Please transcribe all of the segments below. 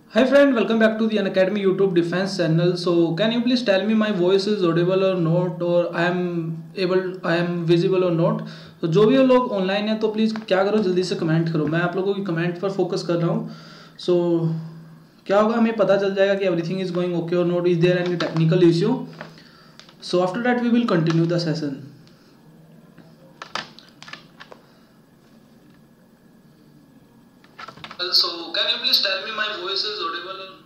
Hi friend, welcome back to the Unacademy YouTube Defense channel. So can you please tell me my voice is audible or not, or I am visible or not? तो जो भी लोग online है तो please क्या करो, जल्दी से कमेंट करो. मैं आप लोगों की कमेंट पर फोकस कर रहा हूँ. सो क्या होगा, हमें पता चल जाएगा कि एवरीथिंग इज गोइंग ओके और not, is there any technical issue. So after that we will continue the session. So can you please tell me my voice is audible or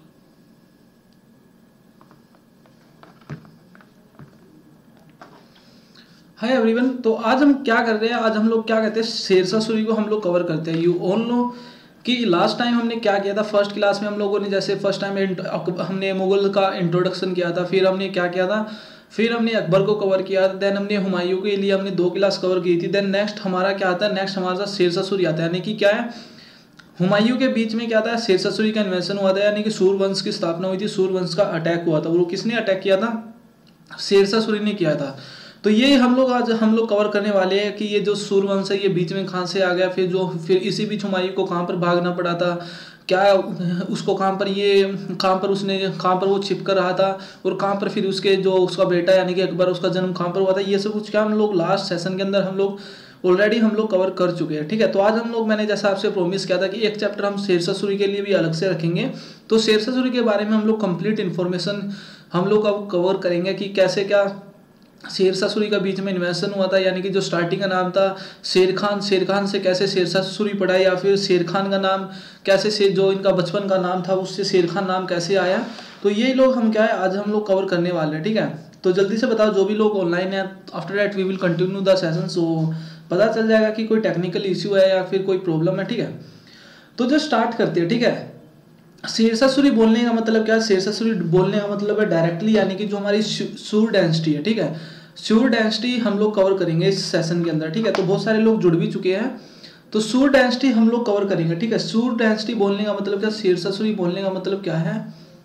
hi everyone. तो आज हम क्या कर रहे हैं, आज हम लोग क्या कहते हैं, शेर शाह सूरी को हम लोग कवर करते हैं. यू ऑल नो कि लास्ट टाइम हमने क्या किया था. फर्स्ट क्लास में हम लोगों ने जैसे फर्स्ट टाइम हमने मुगल का इंट्रोडक्शन किया था, फिर हमने क्या किया था, फिर हमने अकबर को कवर किया था, देन हमने हुमायूं के लिए हमने 2 क्लास कवर की थी. देन नेक्स्ट हमारा क्या आता है, नेक्स्ट हमारे साथ शेर शाह सूरी आता है. यानी कि क्या है, हुमायूं के बीच में क्या था, शेर शाह सूरी का इन्वेंशन हुआ था, यानी कि सूरवंश की स्थापना हुई थी, सूरवंश का अटैक हुआ था. वो किसने अटैक किया था, शेर शाह सूरी ने किया था. तो ये आज हम लोग कवर करने वाले हैं कि ये जो सूरवंश है ये बीच में कहाँ से आ गया, फिर इसी बीच हुमायूं को कहाँ पर भागना पड़ा था, क्या उसको कहाँ पर वो छिप कर रहा था, और कहाँ पर फिर उसका बेटा यानी कि अकबर, उसका जन्म कहाँ पर हुआ था. ये सब कुछ क्या हम लोग लास्ट सेशन के अंदर हम लोग कवर कर चुके हैं. ठीक है, तो आज मैंने जैसा आपसे प्रॉमिस किया था कि एक चैप्टर हम शेर शाह सूरी के लिए भी अलग से रखेंगे. तो शेर शाह सूरी के बारे में हम लोग कंप्लीट इन्फॉर्मेशन हम लोग अब कवर करेंगे कि कैसे क्या शेर शाह सूरी का बीच में इन्वेंशन हुआ था. यानी कि जो स्टार्टिंग का नाम था शेर खान से कैसे शेर शाह सूरी पड़ा, या फिर शेर खान का नाम कैसे जो इनका बचपन का नाम था उससे शेर खान नाम कैसे आया. तो ये लोग हम क्या है आज हम लोग कवर करने वाले हैं. ठीक है, तो जल्दी से बताओ जो भी लोग ऑनलाइन है. After that we will continue the session. So पता चल जाएगा कि कोई टेक्निकल इश्यू है या फिर कोई प्रॉब्लम है. ठीक है, तो जो स्टार्ट करते हैं. ठीक है, शेर शाह सूरी बोलने का मतलब क्या है, शेर शाह सूरी बोलने का मतलब है डायरेक्टली, यानी कि जो हमारी सूर डायनेस्टी है. ठीक है, सूर डायनेस्टी हम लोग कवर करेंगे इस सेशन के अंदर. ठीक है, तो बहुत सारे लोग जुड़ भी चुके हैं, तो सूर डायनेस्टी हम लोग कवर करेंगे. ठीक है, सूर डायनेस्टी बोलने का मतलब क्या, शेर शाह सूरी बोलने का मतलब क्या है.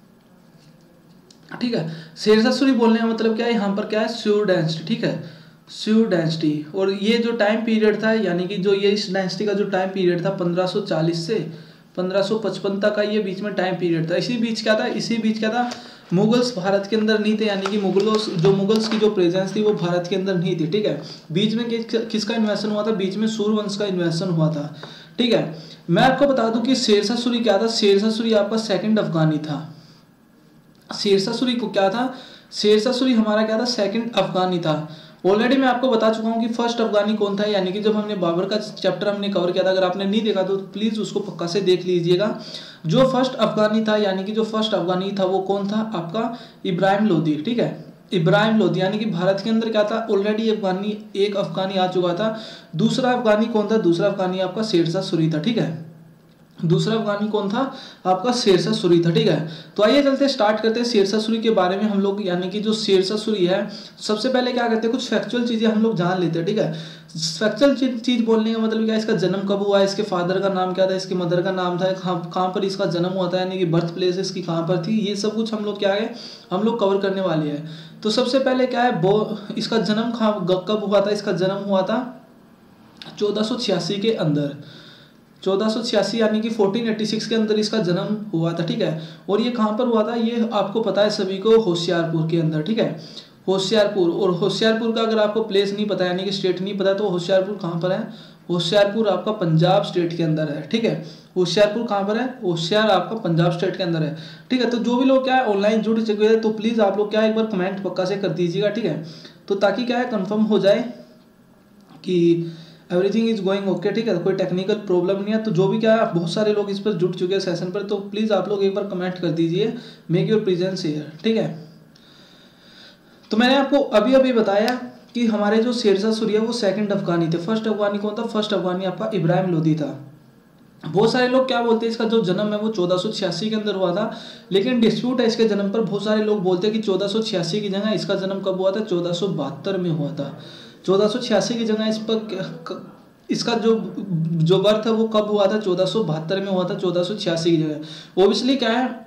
ठीक है, शेर शाह सूरी बोलने का मतलब क्या है, यहाँ पर क्या है, सूर डायनेस्टी. ठीक है, सूर डायनेस्टी. और ये जो टाइम पीरियड था, यानी कि जो ये इस डायनेस्टी का जो टाइम पीरियड था 1540 से 1555 तक का ये बीच में टाइम पीरियड था. इसी बीच क्या था, मुगल्स भारत के अंदर नहीं थे, यानी कि मुगल्स की जो प्रेजेंस थी वो भारत के अंदर नहीं थी. ठीक है, बीच में किसका इन्वेंशन हुआ था, बीच में सूरवंश का इन्वेंशन हुआ था. ठीक है, मैं आपको बता दूं कि शेर शाह सूरी क्या था. शेर शाह सूरी आपका सेकंड अफगानी था. शेर शाह सूरी को क्या था, शेर शाह सूरी हमारा क्या था, सेकंड अफगानी था. ऑलरेडी मैं आपको बता चुका हूँ कि फर्स्ट अफगानी कौन था, यानी कि जब हमने बाबर का चैप्टर हमने कवर किया था, अगर आपने नहीं देखा तो प्लीज़ उसको पक्का से देख लीजिएगा. जो फर्स्ट अफगानी था, यानी कि जो फर्स्ट अफगानी था वो कौन था, आपका इब्राहिम लोदी. ठीक है, इब्राहिम लोदी, यानी कि भारत के अंदर क्या था, ऑलरेडी एक अफगानी आ चुका था. दूसरा अफगानी कौन था, दूसरा अफगानी आपका शेर शाह सूरी था. ठीक है, दूसरा अफगानी कौन था, आपका शेर शाह सूरी था. ठीक है, तो आइए चलते स्टार्ट करते हैं शेर शाह सूरी के बारे में हम लोग. यानी कि जो शेर शाह सूरी है, सबसे पहले क्या करते हैं, कुछ फैक्चुअल चीज़ें हम लोग जान लेते हैं. ठीक है, फैक्चुअल चीज़ बोलने का मतलब क्या है, इसका जन्म कब हुआ, इसके फादर का नाम क्या था, इसके मदर का नाम था, कहाँ पर इसका जन्म हुआ था, यानी कि बर्थ प्लेस इसकी कहाँ पर थी. ये सब कुछ हम लोग क्या है हम लोग कवर करने वाले हैं. तो सबसे पहले क्या है, इसका जन्म कब हुआ था, इसका जन्म हुआ था 1486 के अंदर. 1486 यानी कि 1486 के अंदर इसका जन्म हुआ था. ठीक है, और ये कहाँ पर हुआ था, ये आपको पता है सभी को, होशियारपुर के अंदर. ठीक है, होशियारपुर. और होशियारपुर का अगर आपको प्लेस नहीं पता यानी कि स्टेट नहीं पता, तो होशियारपुर कहाँ पर है, होशियारपुर आपका पंजाब स्टेट के अंदर है. ठीक है, होशियारपुर कहाँ पर है, होशियार आपका पंजाब स्टेट के अंदर है. ठीक है, तो जो भी लोग क्या है ऑनलाइन जुड़ चुके हैं, तो प्लीज़ आप लोग क्या है एक बार कमेंट पक्का से कर दीजिएगा. ठीक है, तो ताकि क्या है कन्फर्म हो जाए कि एवरीथिंग इज गोइंग ओके. ठीक है, कोई टेक्निकल प्रॉब्लम नहीं है. तो जो भी क्या है बहुत सारे लोग इस पर जुड़ चुके हैं सेशन पर, तो प्लीज़ आप लोग एक बार कमेंट कर दीजिए, मेक योर प्रेजेंस हियर. ठीक है, तो मैंने आपको अभी बताया कि हमारे जो शेर शाह सूरी है वो सेकंड अफगानी थे. फर्स्ट अफगानी कौन था, फर्स्ट अफगानी आपका इब्राहिम लोदी था. बहुत सारे लोग क्या बोलते हैं, इसका जो जन्म है वो 1486 के अंदर हुआ था, लेकिन डिस्प्यूट है इसके जन्म पर. बहुत सारे लोग बोलते हैं कि 1486 की जगह इसका जन्म कब हुआ था, 1472 में हुआ था. 1486 की जगह इसका जो बर्थ है वो कब हुआ था, 1472 में हुआ था, 1486 की जगह. ओबियसली क्या है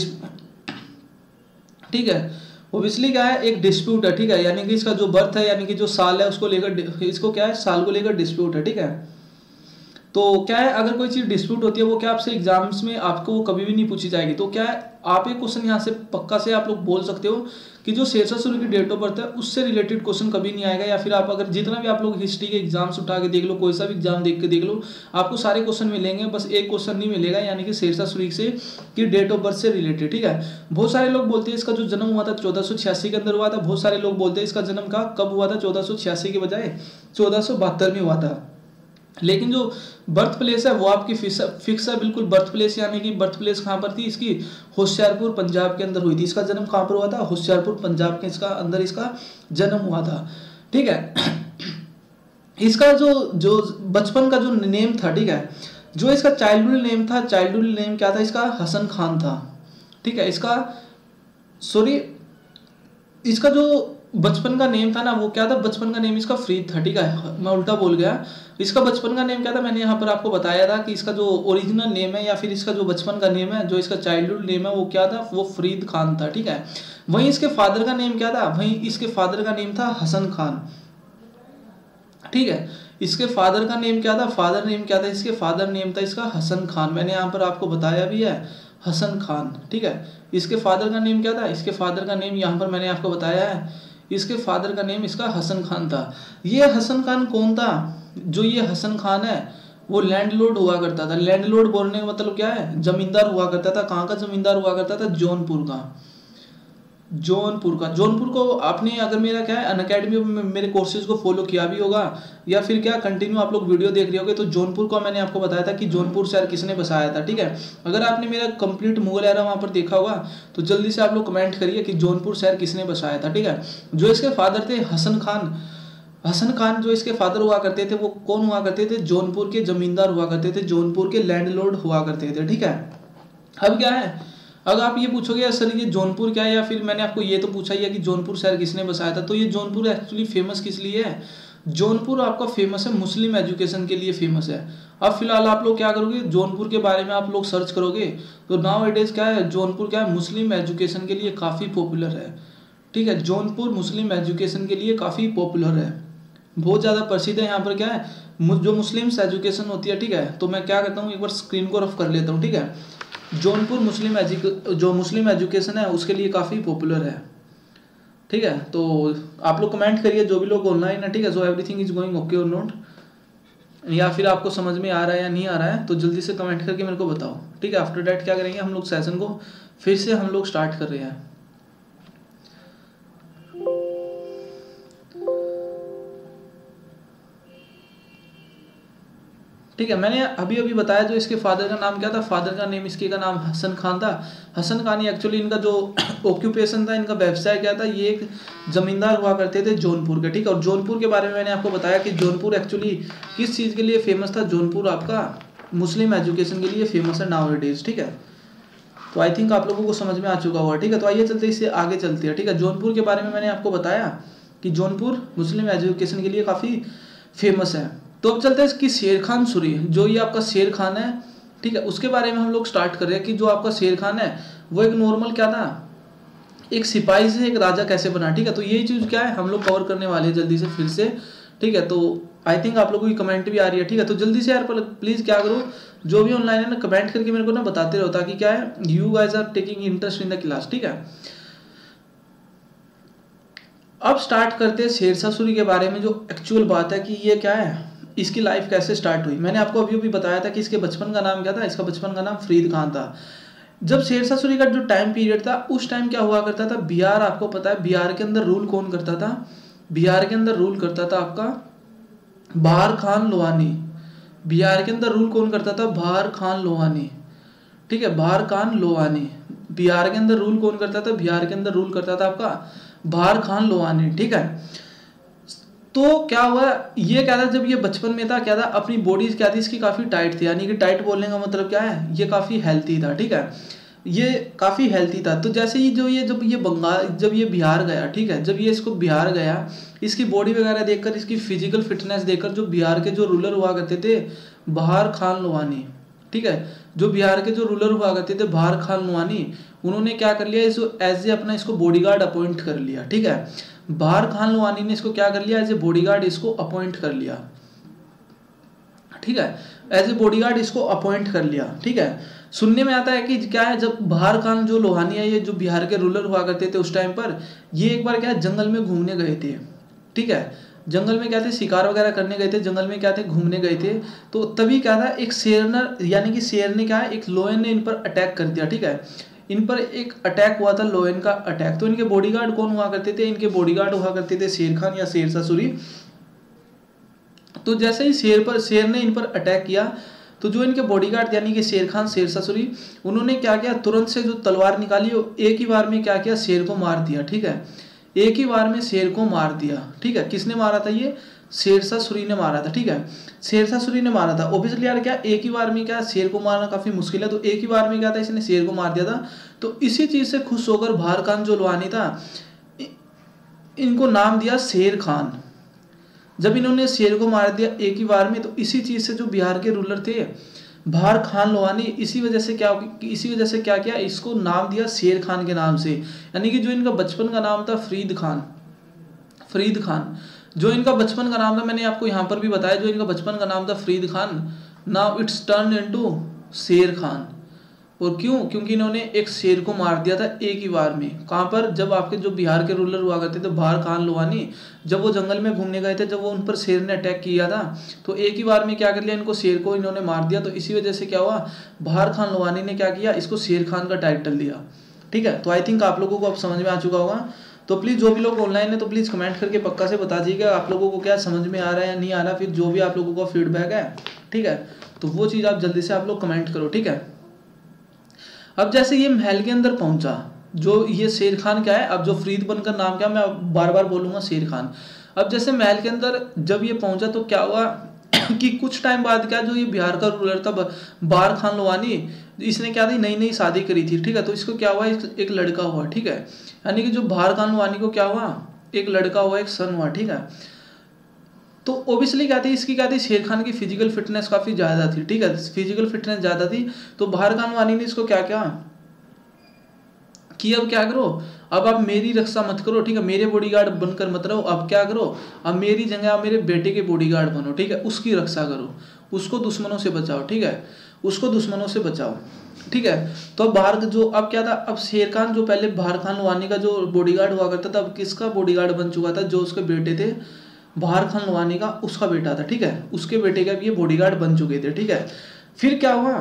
ठीक है, ओबियसली क्या है एक डिस्प्यूट है. ठीक है, यानी कि इसका जो बर्थ है यानी कि जो साल है उसको लेकर, इसको क्या है साल को लेकर डिस्प्यूट है. ठीक है, तो क्या है, अगर कोई चीज़ डिस्प्यूट होती है वो क्या आपसे एग्जाम्स में आपको वो कभी भी नहीं पूछी जाएगी। तो क्या है, आप एक क्वेश्चन यहाँ से पक्का से आप लोग बोल सकते हो कि जो शेर शाह सूरी की डेट ऑफ बर्थ है उससे रिलेटेड क्वेश्चन कभी नहीं आएगा। या फिर आप अगर जितना भी आप लोग हिस्ट्री के एग्जाम्स उठा के देख लो, कोई सा भी एग्जाम देख के देख लो, आपको सारे क्वेश्चन मिलेंगे, बस एक क्वेश्चन नहीं मिलेगा, यानी कि शेर शाह सूरी से की डेट ऑफ बर्थ से रिलेटेड। ठीक है, बहुत सारे लोग बोलते हैं इसका जो जन्म हुआ था 1486 के अंदर हुआ था, बहुत सारे लोग बोलते हैं इसका जन्म का कब हुआ था, 1486 के बजाय 1472 में हुआ था। लेकिन जो बर्थ प्लेस है वो आपकी फिक्स है बिल्कुल। बर्थ प्लेस यानी कि बर्थ प्लेस कहाँ पर थी इसकी, होशियारपुर पंजाब के अंदर हुई थी। इसका जन्म कहाँ पर हुआ था, होशियारपुर पंजाब के इसका अंदर इसका जन्म हुआ था। ठीक है, इसका जो बचपन का जो नेम था, ठीक है, जो इसका चाइल्डहुड नेम था, चाइल्डहुड नेम क्या था इसका, हसन खान था। ठीक है, इसका जो बचपन का नेम था ना वो क्या था, बचपन का नेम इसका फरीद था। ठीक है, मैं उल्टा बोल गया, इसका बचपन का नेम क्या था, मैंने यहाँ पर आपको बताया था कि इसका जो ओरिजिनल नेम है या फिर इसका जो बचपन का नेम है, जो इसका चाइल्डहुड नेम है वो क्या था, वो फरीद खान था। ठीक है, वहीं इसके फादर का नेम क्या था, वहीं इसके फादर का नेम था हसन खान। ठीक है, इसके फादर का नेम क्या था, फादर नेम क्या था, इसके फादर नेम था इसका हसन खान। मैंने यहाँ पर आपको बताया भी है, हसन खान। ठीक है, इसके फादर का नेम क्या था, इसके फादर का नेम यहाँ पर मैंने आपको बताया है, इसके फादर का नेम इसका हसन खान था। ये हसन खान कौन था, जो ये हसन खान है वो लैंडलॉर्ड हुआ करता था। लैंडलॉर्ड बोलने का मतलब क्या है, जमींदार हुआ करता था। कहाँ का जमींदार हुआ करता था, जौनपुर का। जौनपुर को आपने अगर मेरा क्या है अनअकैडमी में मेरे कोर्सेज को फॉलो किया भी होगा या फिर क्या कंटिन्यू आप लोग वीडियो देख रहे होगे, तो जौनपुर को मैंने आपको बताया था कि जौनपुर शहर किसने बसाया था। ठीक है, अगर आपने मेरा कंप्लीट मुगल एरा वहाँ पर देखा होगा तो जल्दी से आप लोग कमेंट करिए कि जौनपुर शहर किसने बसाया था। ठीक है, जो इसके फादर थे हसन खान जो इसके फादर हुआ करते थे वो कौन हुआ करते थे, जौनपुर के जमींदार हुआ करते थे, जौनपुर के लैंडलॉर्ड हुआ करते थे। ठीक है, अब क्या है, अगर आप ये पूछोगे सर ये जौनपुर क्या है, या फिर मैंने आपको ये तो पूछा ही है कि जौनपुर शहर किसने बसाया था, तो ये जौनपुर एक्चुअली फेमस किस लिए है, जौनपुर आपका फेमस है मुस्लिम एजुकेशन के लिए फेमस है। अब फिलहाल आप लोग क्या करोगे, जौनपुर के बारे में आप लोग सर्च करोगे तो नाउ इट इज क्या है, जौनपुर क्या है, मुस्लिम एजुकेशन के लिए काफ़ी पॉपुलर है। ठीक है, जौनपुर मुस्लिम एजुकेशन के लिए काफ़ी पॉपुलर है, बहुत ज़्यादा प्रसिद्ध है। यहाँ पर क्या है, जो मुस्लिम्स एजुकेशन होती है। ठीक है, तो मैं क्या करता हूँ, एक बार स्क्रीन को रफ कर लेता हूँ। ठीक है, जौनपुर जो मुस्लिम एजुकेशन है उसके लिए काफ़ी पॉपुलर है। ठीक है, तो आप लोग कमेंट करिए जो भी लोग ऑनलाइन है। ठीक है, so everything is going okay और नॉट, या फिर आपको समझ में आ रहा है या नहीं आ रहा है, तो जल्दी से कमेंट करके मेरे को बताओ। ठीक है, आफ्टर दैट क्या करेंगे हम लोग, सेशन को फिर से हम लोग स्टार्ट कर रहे हैं। ठीक है, मैंने अभी बताया जो इसके फादर का नाम क्या था, फादर का नेम इसके का नाम हसन खान था। हसन खान ही एक्चुअली इनका जो ऑक्यूपेशन था, इनका व्यवसाय क्या था, ये एक जमींदार हुआ करते थे जौनपुर के। ठीक है, और जौनपुर के बारे में मैंने आपको बताया कि जौनपुर एक्चुअली किस चीज़ के लिए फेमस था, जौनपुर आपका मुस्लिम एजुकेशन के लिए फेमस है नाउ इट इज। ठीक है, तो आई थिंक आप लोगों को समझ में आ चुका होगा। ठीक है, तो आइए चलते इससे आगे चलते हैं। ठीक है, जौनपुर के बारे में मैंने आपको बताया कि जौनपुर मुस्लिम एजुकेशन के लिए काफ़ी फेमस है। तो अब चलते हैं इसकी शेर खान सूरी, जो ये आपका शेर खान है। ठीक है, उसके बारे में हम लोग स्टार्ट कर रहे हैं कि जो आपका शेर खान है वो एक नॉर्मल क्या था, एक सिपाही से एक राजा कैसे बना। ठीक है, तो यही चीज़ क्या है हम लोग कवर करने वाले हैं जल्दी से फिर से। ठीक है, तो आई थिंक आप लोगों की कमेंट भी आ रही है। ठीक है, तो जल्दी से यार प्लीज़ क्या करो, जो भी ऑनलाइन है ना कमेंट करके मेरे को ना बताते रहो, ताकि क्या है you guys are taking interest in the class. ठीक है, अब स्टार्ट करते हैं शेर शाह सूरी के बारे में। जो एक्चुअल बात है कि ये क्या है, इसकी लाइफ कैसे स्टार्ट हुई। मैंने आपको अभी बताया था कि इसके बचपन का नाम क्या था, इसका बचपन का नाम फरीद खान था। जब शेर शाह सूरी का जो टाइम पीरियड था उस टाइम क्या हुआ करता था, बिहार आपको पता है बिहार के अंदर रूल कौन करता था, बिहार के अंदर रूल करता था आपका बहार खान लोहानी। बिहार के अंदर रूल कौन करता था, बहार खान लोहानी। ठीक है, बहार खान लोहानी बिहार के अंदर रूल कौन करता था, बिहार के अंदर रूल करता था आपका बहार खान लोहानी। ठीक है, तो क्या हुआ, ये क्या था जब ये बचपन में था क्या था, अपनी बॉडी क्या थी इसकी काफ़ी टाइट थी, यानी कि टाइट बोलने का मतलब क्या है, ये काफ़ी हेल्थी था। ठीक है, ये काफ़ी हेल्थी था। तो जैसे ही जब ये बिहार गया, ठीक है, जब ये इसको बिहार गया, इसकी बॉडी वगैरह देखकर, इसकी फिजिकल फिटनेस देखकर जो बिहार के जो रूलर हुआ करते थे बहार खान लोहानी, ठीक है, जो बिहार के जो रूलर हुआ करते थे बहार खान लोहानी, उन्होंने क्या कर लिया, इसको एज ए अपना इसको बॉडीगार्ड अपॉइंट कर लिया। ठीक है, बहार खान लोहानी ने इसको क्या कर लिया, एज ए बॉडीगार्ड इसको अपॉइंट कर लिया। ठीक है, एज ए बॉडीगार्ड इसको अपॉइंट कर लिया। ठीक है, सुनने में आता है कि क्या है, जब बहार खान जो लोहानी है, ये जो बिहार के रूलर हुआ करते थे उस टाइम पर, ये एक बार क्या है जंगल में घूमने गए थे। ठीक है, जंगल में क्या थे, शिकार वगैरह करने गए थे, जंगल में क्या थे, घूमने गए थे। तो तभी क्या था, एक शेर यानी कि शेर ने क्या है, एक लोयन ने इन पर अटैक कर दिया। ठीक है, इन पर एक अटैक हुआ था, लोयन का अटैक। तो इनके बॉडीगार्ड कौन हुआ करते थे, इनके बॉडीगार्ड हुआ करते थे शेर खान या शेर शाह सूरी। तो जैसे ही शेर ने इन पर अटैक किया, तो जो इनके बॉडीगार्ड यानी कि शेर खान, शेर शाह सूरी, उन्होंने क्या किया, तुरंत से जो तलवार निकाली, एक ही बार में क्या किया, शेर को मार दिया। ठीक है, एक ही बार में शेर को मार दिया। ठीक है, किसने मारा था, ये शेर शाह सूरी ने मारा था। ठीक है, शेर शाह सूरी ने मारा था। ओब्वियसली यार क्या एक ही बार में क्या शेर को मारना काफी मुश्किल है, तो एक ही बार में क्या था, इसने शेर को मार दिया था। तो इसी चीज से खुश होकर बहार खान जो लोहानी था, इनको नाम दिया शेर खान। जब इन्होंने शेर को मार दिया एक ही बार में, तो इसी चीज से जो बिहार के रूलर थे बहार खान लोहानी, इसी वजह से क्या किया, इसको नाम दिया शेर खान के नाम से। यानी कि जो इनका बचपन का नाम था फरीद खान, जो इनका बचपन का नाम था, मैंने आपको यहाँ पर भी बताया, जो इनका बचपन का नाम था Farid Khan, now it's turn into Sher Khan. और क्यों, क्योंकि इन्होंने एक शेर को मार दिया था एक ही बार में। कहाँ पर, जब आपके जो बिहार के रूलर हुआ करते थे बहार खान लोहानी, जब वो जंगल में घूमने गए थे, जब वो उन पर शेर ने अटैक किया था, तो एक ही बार में क्या कर लिया, इनको शेर को इन्होंने मार दिया। तो इसी वजह से क्या हुआ, बहार खान लोहानी ने क्या किया, इसको शेर खान का टाइटल दिया। ठीक है, तो आई थिंक आप लोगों को अब समझ में आ चुका होगा। तो प्लीज़ जो भी लोग ऑनलाइन है, तो प्लीज़ कमेंट करके पक्का से बता दीजिएगा आप लोगों को क्या समझ में आ रहा है या नहीं आ रहा। फिर जो भी आप लोगों का फीडबैक है, ठीक है, तो वो चीज़ आप जल्दी से आप लोग कमेंट करो। ठीक है, अब जैसे ये महल के अंदर पहुंचा, जो ये शेर खान क्या है, अब जो फरीद बनकर नाम क्या, मैं बार बार बोलूंगा शेर खान। अब जैसे महल के अंदर जब ये पहुंचा, तो क्या हुआ कि कुछ टाइम बाद क्या, जो ये बिहार का रूलर था बहार खान लोहानी, इसने क्या थी, नई नई शादी करी थी। ठीक है, तो इसको क्या हुआ, एक लड़का हुआ। ठीक है, यानी कि जो बहार खान लोहानी को क्या हुआ, एक लड़का हुआ, एक सन हुआ। ठीक है, तो ओबियसली क्या थी, इसकी क्या थी, शेर खान की फिजिकल फिटनेस काफ़ी ज़्यादा थी। ठीक है, फिजिकल फिटनेस ज़्यादा थी। तो बहार खान वानी ने इसको क्या क्या कि अब क्या करो, अब आप मेरी रक्षा मत करो। ठीक है, मेरे बॉडीगार्ड बनकर मत रहो, अब क्या करो, अब मेरी जगह आप मेरे बेटे के बॉडीगार्ड बनो। ठीक है, उसकी रक्षा करो, उसको दुश्मनों से बचाओ। ठीक है, उसको दुश्मनों से बचाओ। ठीक है, तो अब बाहर जो अब क्या था, अब शेर खान जो पहले बहार खान लोहानी का जो बॉडीगार्ड हुआ करता था, अब किसका बॉडीगार्ड बन चुका था, जो उसके बेटे थे बहार खान लोहानी का, उसका बेटा था। ठीक है, उसके बेटे का भी ये बॉडीगार्ड बन चुके थे। ठीक है, फिर क्या हुआ,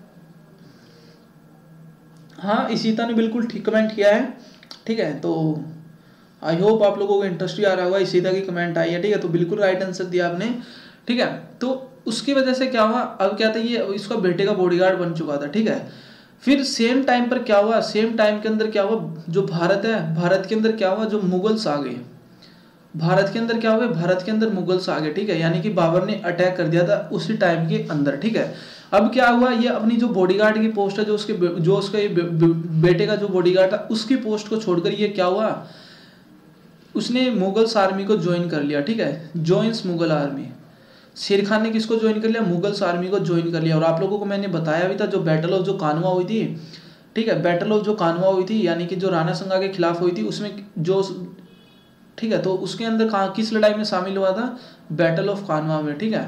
हाँ इशिता ने बिल्कुल ठीक कमेंट किया है। ठीक है, तो आई होप आप लोगों को इंटरेस्ट ही आ रहा होगा, इशिता की कमेंट आई है। ठीक है, तो बिल्कुल राइट आंसर दिया आपने। ठीक है, तो उसकी वजह से क्या हुआ, अब क्या था, ये इसका बेटे का बॉडीगार्ड बन चुका था। ठीक है, फिर सेम टाइम पर क्या हुआ, सेम टाइम के अंदर क्या हुआ, जो भारत है, भारत के अंदर क्या हुआ, जो मुगल्स आ गए, भारत के अंदर क्या हुए, भारत के अंदर मुगल्स आ गए। ठीक है, यानी कि बाबर ने अटैक कर दिया था उसी टाइम के अंदर। ठीक है, अब क्या हुआ, ये अपनी जो बॉडीगार्ड की पोस्ट है, जो उसके बेटे का जो बॉडीगार्ड था, उसकी पोस्ट को छोड़कर ये क्या हुआ, उसने मुगल्स आर्मी को ज्वाइन कर लिया। ठीक है, जॉइंस मुगल आर्मी। शेर खान ने किसको ज्वाइन कर लिया, मुगल्स आर्मी को ज्वाइन कर लिया। और आप लोगों को मैंने बताया भी था, जो बैटल ऑफ जो कानवा हुई थी, ठीक है, बैटल ऑफ जो कानवा हुई थी, यानी कि जो राणा संगा के खिलाफ हुई थी, उसमें जो, ठीक है, तो उसके अंदर कहाँ किस लड़ाई में शामिल हुआ था, बैटल ऑफ कानवा में। ठीक है,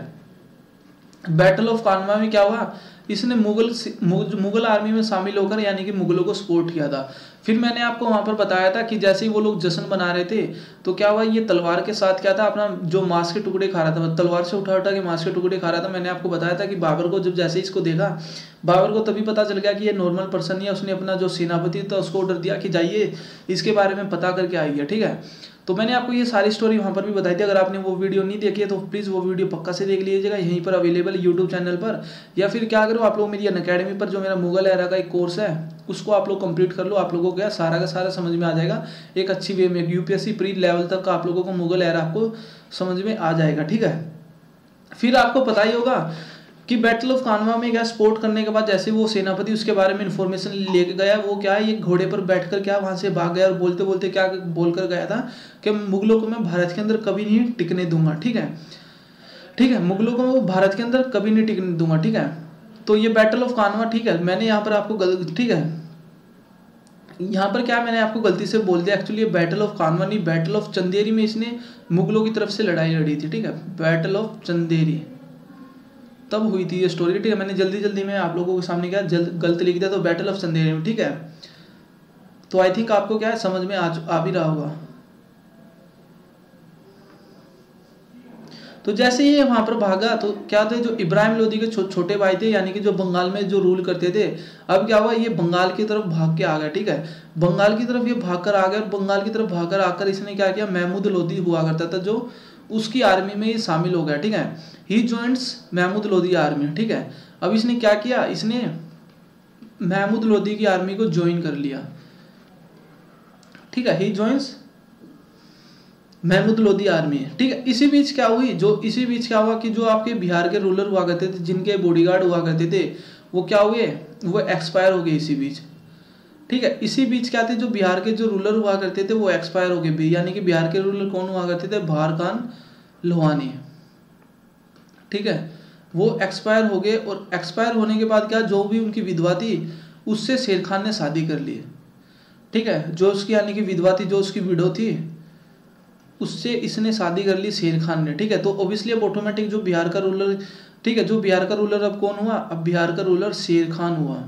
बैटल ऑफ कानवा में क्या हुआ, इसने मुगल आर्मी में शामिल होकर यानी कि मुगलों को सपोर्ट किया था। फिर मैंने आपको वहां पर बताया था कि जैसे ही वो लोग जश्न बना रहे थे, तो क्या हुआ, ये तलवार के साथ क्या था, अपना जो मांस के टुकड़े खा रहा था, तलवार से उठा उठा के मांस के टुकड़े खा रहा था। मैंने आपको बताया था कि बाबर को जब जैसे इसको देखा, बाबर को तभी पता चल गया कि ये नॉर्मल पर्सन नहीं है। उसने अपना जो सेनापति था उसको ऑर्डर दिया कि जाइए इसके बारे में पता करके आइए। ठीक है, तो मैंने आपको ये सारी स्टोरी वहाँ पर भी बताई थी। अगर आपने वो वीडियो नहीं देखी है तो प्लीज़ वो वीडियो पक्का से देख लीजिएगा, यहीं पर अवेलेबल है यूट्यूब चैनल पर। या फिर क्या करो, आप लोग मेरी अनअकैडमी पर जो मेरा मुगल एरा का एक कोर्स है उसको आप लोग कंप्लीट कर लो। आप लोगों को क्या सारा का सारा समझ में आ जाएगा, एक अच्छी वे में यूपीएससी प्री लेवल तक का आप लोगों को मुगल एरा आपको समझ में आ जाएगा। ठीक है, फिर आपको पता ही होगा कि बैटल ऑफ कानवा में क्या सपोर्ट करने के बाद जैसे वो सेनापति उसके बारे में इन्फॉर्मेशन लेके गया, वो क्या है, ये घोड़े पर बैठकर क्या वहां से भाग गया और बोलते बोलते क्या बोलकर गया था कि मुगलों को मैं भारत के अंदर कभी नहीं टिकने दूंगा। ठीक है, ठीक है, मुगलों को मैं भारत के अंदर कभी नहीं टिकने दूंगा। ठीक है, तो ये बैटल ऑफ कानवा, ठीक है, मैंने यहाँ पर आपको ठीक है, यहाँ पर क्या मैंने आपको गलती से बोल दिया, एक्चुअली बैटल ऑफ कानवा नहीं, बैटल ऑफ चंदेरी में इसने मुगलों की तरफ से लड़ाई लड़ी थी। ठीक है, बैटल ऑफ चंदेरी, तब हुई थी ये स्टोरी, ठीक है। मैंने जल्दी जल्दी में आप लोगों के सामने क्या गलत लिख दिया, तो बैटल ऑफ चंदेरी में, ठीक है। तो आई थिंक आपको क्या है समझ में आ भी रहा होगा। तो जैसे ही वहां पर भागा तो क्या थे, जो इब्राहिम लोदी के छोटे भाई थे, यानी कि जो बंगाल में जो रूल करते थे, अब क्या हुआ, ये बंगाल की तरफ भाग के आ गया, ठीक है। बंगाल की तरफ ये भाग कर आ गया, और बंगाल की तरफ भागकर आकर इसने क्या किया, महमूद लोदी हुआ करता था जो उसकी आर्मी में ये शामिल हो गया, ठीक है। He joins Mahmud Lodi army, ठीक है। अब इसने क्या किया, इसने महमूद लोदी की आर्मी को ज्वाइन कर लिया, ठीक है। He joins Mahmud Lodi army है, ठीक है। इसी बीच क्या हुआ कि जो आपके बिहार के रूलर हुआ करते थे, जिनके बॉडीगार्ड हुआ करते थे, वो क्या हुए, वो एक्सपायर हो गए इसी बीच, ठीक है। इसी बीच क्या थे, जो बिहार के जो रूलर हुआ करते थे वो एक्सपायर हो गए, यानी कि बिहार के रूलर कौन हुआ करते थे, बहार खान लोहानी, ठीक है। वो एक्सपायर हो गए, और एक्सपायर होने के बाद क्या, जो भी उनकी विधवा थी उससे शेर खान ने शादी कर ली, ठीक है। जो उसकी यानी कि विधवा थी, जो उसकी विडो थी, उससे इसने शादी कर ली शेर खान ने, ठीक है। तो ऑब्वियसली अब ऑटोमेटिक जो बिहार का रूलर, ठीक है, जो बिहार का रूलर अब कौन हुआ, अब बिहार का रूलर शेर खान हुआ।